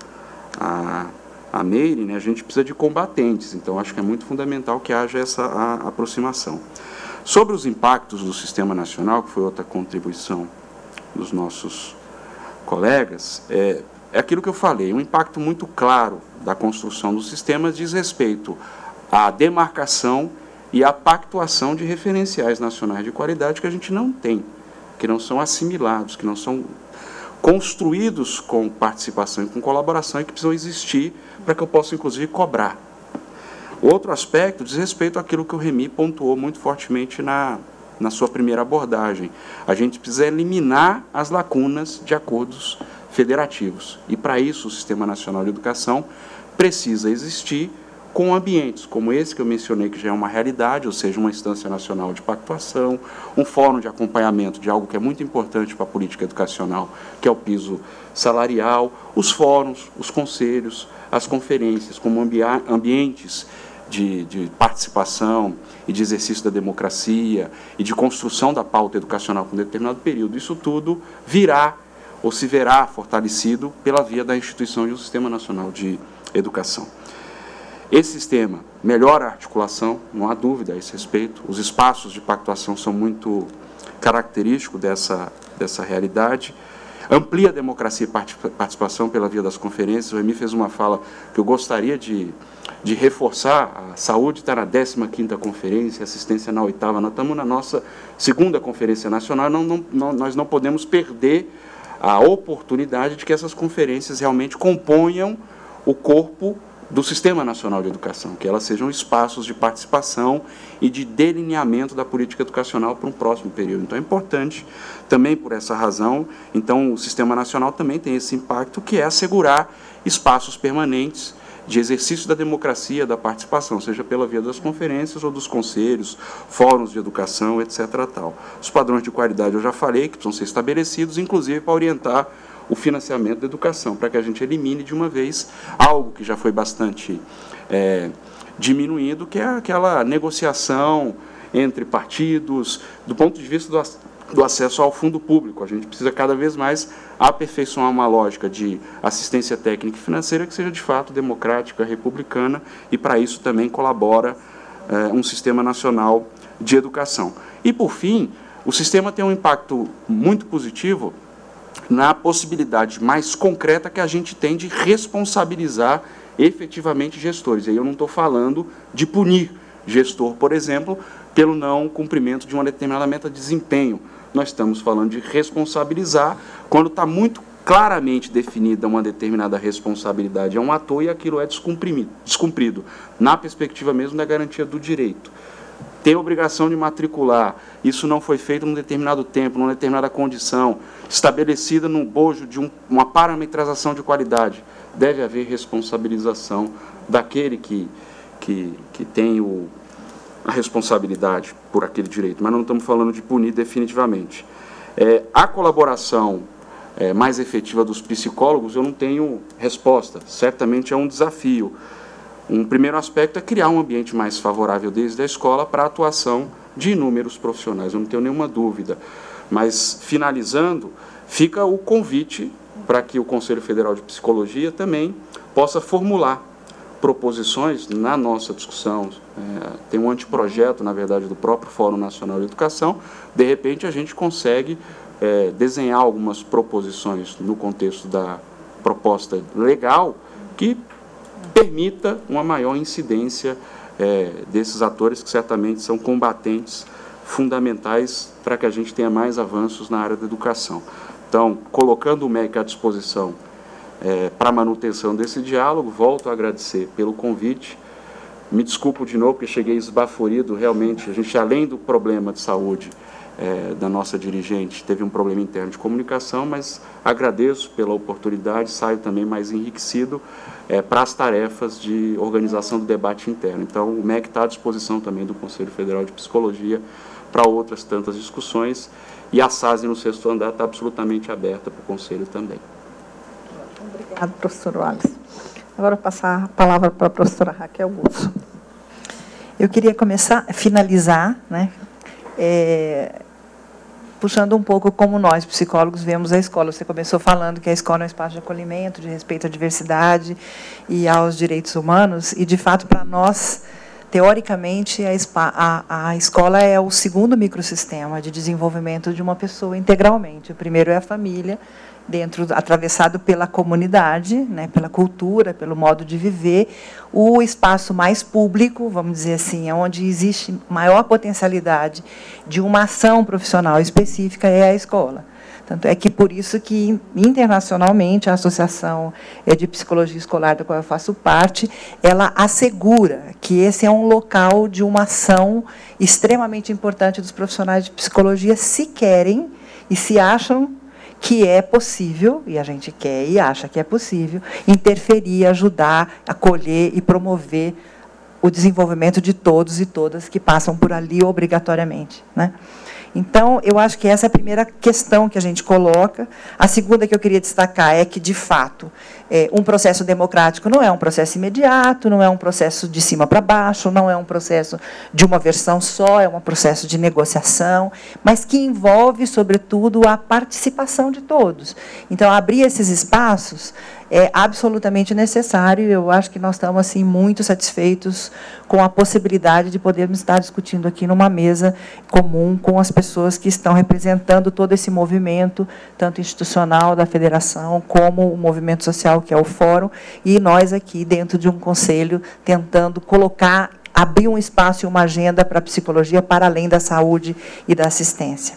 a Meire, né, a gente precisa de combatentes. Então, acho que é muito fundamental que haja essa aproximação. Sobre os impactos do Sistema Nacional, que foi outra contribuição dos nossos colegas, é aquilo que eu falei, um impacto muito claro da construção do sistema diz respeito à demarcação e à pactuação de referenciais nacionais de qualidade que a gente não tem, que não são assimilados, que não são construídos com participação e com colaboração e que precisam existir para que eu possa, inclusive, cobrar. Outro aspecto diz respeito àquilo que o Remy pontuou muito fortemente na sua primeira abordagem. A gente precisa eliminar as lacunas de acordos federativos. E, para isso, o Sistema Nacional de Educação precisa existir com ambientes como esse que eu mencionei, que já é uma realidade, ou seja, uma instância nacional de pactuação, um fórum de acompanhamento de algo que é muito importante para a política educacional, que é o piso salarial, os fóruns, os conselhos, as conferências, como ambientes de participação e de exercício da democracia e de construção da pauta educacional por um determinado período, isso tudo virá ou se verá fortalecido pela via da instituição de um Sistema Nacional de Educação. Esse sistema melhora a articulação, não há dúvida a esse respeito, os espaços de pactuação são muito característicos dessa realidade, amplia a democracia e participação pela via das conferências. O Remy fez uma fala que eu gostaria de reforçar. A saúde está na 15ª conferência, assistência na 8ª, nós estamos na nossa 2ª conferência nacional, nós não podemos perder a oportunidade de que essas conferências realmente componham o corpo do Sistema Nacional de Educação, que elas sejam espaços de participação e de delineamento da política educacional para um próximo período. Então, é importante, também por essa razão, então, o Sistema Nacional também tem esse impacto, que é assegurar espaços permanentes de exercício da democracia, da participação, seja pela via das conferências ou dos conselhos, fóruns de educação, etc. Tal. Os padrões de qualidade eu já falei, que precisam ser estabelecidos, inclusive para orientar o financiamento da educação, para que a gente elimine de uma vez algo que já foi bastante diminuído, que é aquela negociação entre partidos, do ponto de vista do acesso ao fundo público. A gente precisa cada vez mais aperfeiçoar uma lógica de assistência técnica e financeira que seja de fato democrática, republicana, e para isso também colabora um Sistema Nacional de Educação. E, por fim, o sistema tem um impacto muito positivo na possibilidade mais concreta que a gente tem de responsabilizar efetivamente gestores. E aí eu não estou falando de punir gestor, por exemplo, pelo não cumprimento de uma determinada meta de desempenho. Nós estamos falando de responsabilizar quando está muito claramente definida uma determinada responsabilidade a um ator e aquilo é descumprido, na perspectiva mesmo da garantia do direito. Tem obrigação de matricular, isso não foi feito num determinado tempo, numa determinada condição, estabelecida no bojo de uma parametrização de qualidade. Deve haver responsabilização daquele que tem a responsabilidade por aquele direito, mas não estamos falando de punir definitivamente. A colaboração mais efetiva dos psicólogos, eu não tenho resposta, certamente é um desafio. Um primeiro aspecto é criar um ambiente mais favorável desde a escola para a atuação de inúmeros profissionais, eu não tenho nenhuma dúvida. Mas, finalizando, fica o convite para que o Conselho Federal de Psicologia também possa formular proposições na nossa discussão. Tem um anteprojeto, na verdade, do próprio Fórum Nacional de Educação. De repente, a gente consegue desenhar algumas proposições no contexto da proposta legal que permita uma maior incidência desses atores que certamente são combatentes fundamentais para que a gente tenha mais avanços na área da educação. Então, colocando o MEC à disposição para a manutenção desse diálogo, volto a agradecer pelo convite. Me desculpo de novo, porque cheguei esbaforido, realmente, a gente, além do problema de saúde da nossa dirigente, teve um problema interno de comunicação, mas agradeço pela oportunidade, saio também mais enriquecido para as tarefas de organização do debate interno. Então, o MEC está à disposição também do Conselho Federal de Psicologia para outras tantas discussões, e a SASE no 6º andar está absolutamente aberta para o Conselho também. Obrigado, professor Wallace. Agora vou passar a palavra para a professora Raquel Gusso. Eu queria finalizar, né, puxando um pouco como nós, psicólogos, vemos a escola. Você começou falando que a escola é um espaço de acolhimento, de respeito à diversidade e aos direitos humanos, e, de fato, para nós, teoricamente, a escola é o segundo microsistema de desenvolvimento de uma pessoa integralmente. O primeiro é a família, atravessado pela comunidade, né, pela cultura, pelo modo de viver. O espaço mais público, vamos dizer assim, onde existe maior potencialidade de uma ação profissional específica, é a escola. Tanto é que, por isso que, internacionalmente, a Associação de Psicologia Escolar, da qual eu faço parte, ela assegura que esse é um local de uma ação extremamente importante dos profissionais de psicologia, se querem e se acham que é possível, e a gente quer e acha que é possível, interferir, ajudar, acolher e promover o desenvolvimento de todos e todas que passam por ali obrigatoriamente, né? Então, eu acho que essa é a primeira questão que a gente coloca. A segunda que eu queria destacar é que, de fato, um processo democrático não é um processo imediato, não é um processo de cima para baixo, não é um processo de uma versão só, é um processo de negociação, mas que envolve, sobretudo, a participação de todos. Então, abrir esses espaços é absolutamente necessário. Eu acho que nós estamos assim muito satisfeitos com a possibilidade de podermos estar discutindo aqui numa mesa comum com as pessoas que estão representando todo esse movimento, tanto institucional da federação como o movimento social, que é o Fórum, e nós aqui dentro de um conselho tentando colocar, abrir um espaço e uma agenda para a psicologia para além da saúde e da assistência.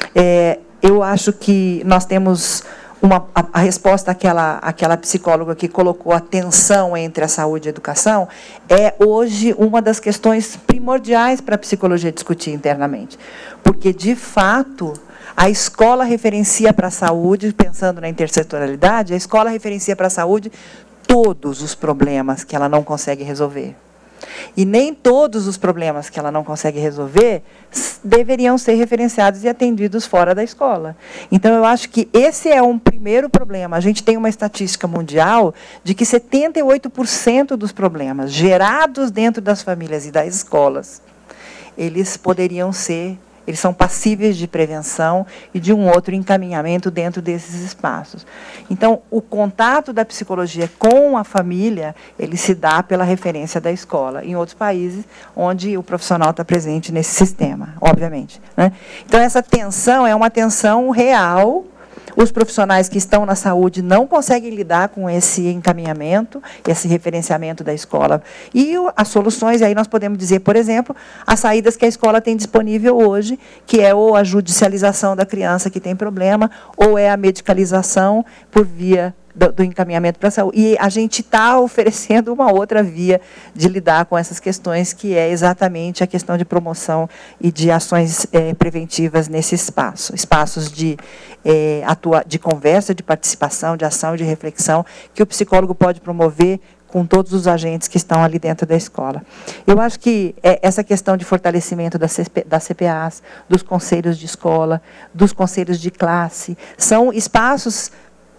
Eu acho que nós temos a resposta àquela psicóloga que colocou a tensão entre a saúde e a educação, é hoje uma das questões primordiais para a psicologia discutir internamente. Porque, de fato, a escola referencia para a saúde, pensando na intersetorialidade, a escola referencia para a saúde todos os problemas que ela não consegue resolver. E nem todos os problemas que ela não consegue resolver deveriam ser referenciados e atendidos fora da escola. Então, eu acho que esse é um primeiro problema. A gente tem uma estatística mundial de que 78% dos problemas gerados dentro das famílias e das escolas, eles são passíveis de prevenção e de um outro encaminhamento dentro desses espaços. Então, o contato da psicologia com a família, ele se dá pela referência da escola, em outros países onde o profissional está presente nesse sistema, obviamente, né? Então, essa tensão é uma tensão real. Os profissionais que estão na saúde não conseguem lidar com esse encaminhamento, esse referenciamento da escola. E as soluções, aí nós podemos dizer, por exemplo, as saídas que a escola tem disponível hoje, que é ou a judicialização da criança que tem problema, ou é a medicalização por via do encaminhamento para a saúde. E a gente está oferecendo uma outra via de lidar com essas questões, que é exatamente a questão de promoção e de ações preventivas nesse espaço. Espaços de conversa, de participação, de ação e de reflexão, que o psicólogo pode promover com todos os agentes que estão ali dentro da escola. Eu acho que essa questão de fortalecimento das CPAs, dos conselhos de escola, dos conselhos de classe, são espaços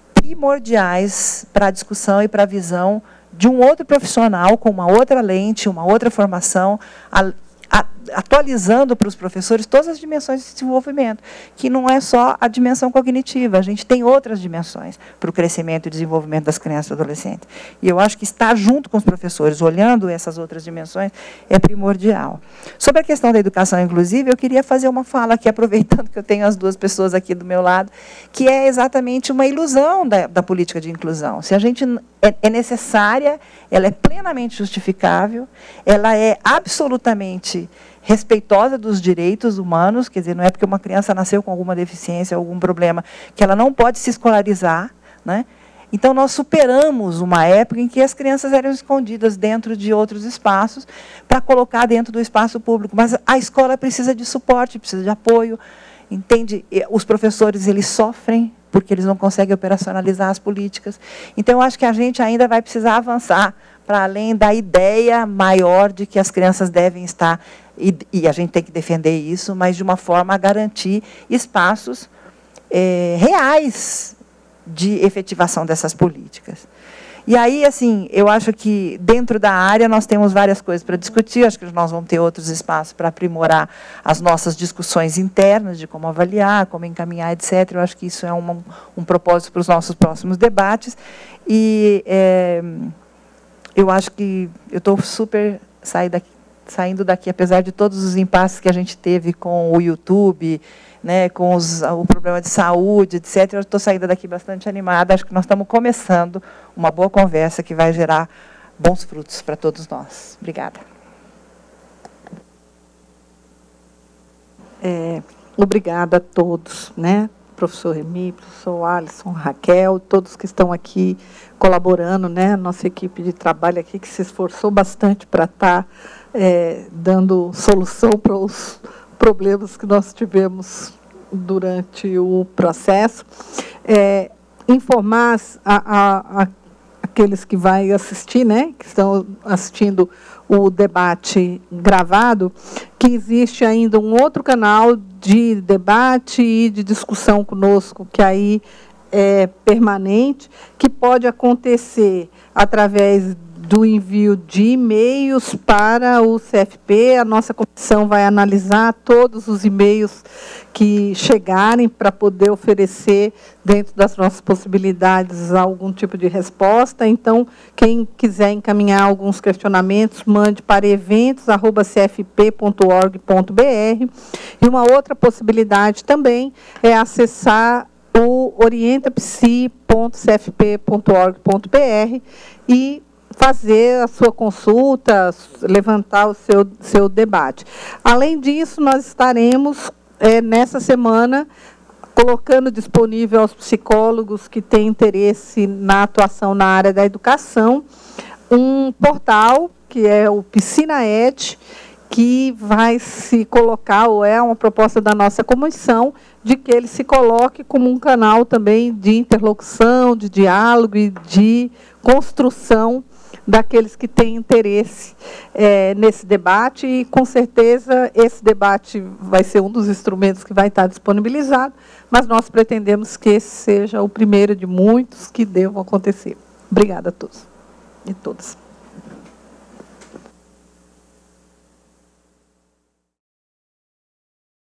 primordiais para a discussão e para a visão de um outro profissional com uma outra lente, uma outra formação, atualizando para os professores todas as dimensões de desenvolvimento, que não é só a dimensão cognitiva, a gente tem outras dimensões para o crescimento e desenvolvimento das crianças e adolescentes. E eu acho que estar junto com os professores, olhando essas outras dimensões, é primordial. Sobre a questão da educação inclusiva, eu queria fazer uma fala aqui, aproveitando que eu tenho as duas pessoas aqui do meu lado, que é exatamente uma ilusão da política de inclusão. Se a gente é necessária, ela é plenamente justificável, ela é absolutamente respeitosa dos direitos humanos, quer dizer, não é porque uma criança nasceu com alguma deficiência, algum problema, que ela não pode se escolarizar, né? Então, nós superamos uma época em que as crianças eram escondidas dentro de outros espaços para colocar dentro do espaço público. Mas a escola precisa de suporte, precisa de apoio, entende? Os professores, eles sofrem porque eles não conseguem operacionalizar as políticas. Então, eu acho que a gente ainda vai precisar avançar para além da ideia maior de que as crianças devem estar, e a gente tem que defender isso, mas de uma forma a garantir espaços reais de efetivação dessas políticas. E aí, assim, eu acho que dentro da área nós temos várias coisas para discutir, acho que nós vamos ter outros espaços para aprimorar as nossas discussões internas de como avaliar, como encaminhar, etc. Eu acho que isso é um propósito para os nossos próximos debates. E eu acho que eu estou super saindo daqui, apesar de todos os impasses que a gente teve com o YouTube, né, com o problema de saúde, etc., eu estou saindo daqui bastante animada. Acho que nós estamos começando uma boa conversa que vai gerar bons frutos para todos nós. Obrigada. Obrigada a todos, né? Professor Remy, professor Alisson, Raquel, todos que estão aqui colaborando, né? Nossa equipe de trabalho aqui que se esforçou bastante para estar dando solução para os problemas que nós tivemos durante o processo. Informar a aqueles que vai assistir, né, que estão assistindo o debate gravado, que existe ainda um outro canal de debate e de discussão conosco, que aí é permanente, que pode acontecer através do envio de e-mails para o CFP. A nossa comissão vai analisar todos os e-mails que chegarem para poder oferecer, dentro das nossas possibilidades, algum tipo de resposta. Então, quem quiser encaminhar alguns questionamentos, mande para eventos@cfp.org.br. E uma outra possibilidade também é acessar o orientapsi.cfp.org.br e fazer a sua consulta, levantar o seu debate. Além disso, nós estaremos, nessa semana, colocando disponível aos psicólogos que têm interesse na atuação na área da educação, um portal, que é o PsinaEd, que vai se colocar, ou é uma proposta da nossa comissão, de que ele se coloque como um canal também de interlocução, de diálogo e de construção daqueles que têm interesse nesse debate, e, com certeza, esse debate vai ser um dos instrumentos que vai estar disponibilizado, mas nós pretendemos que esse seja o primeiro de muitos que devam acontecer. Obrigada a todos e todas.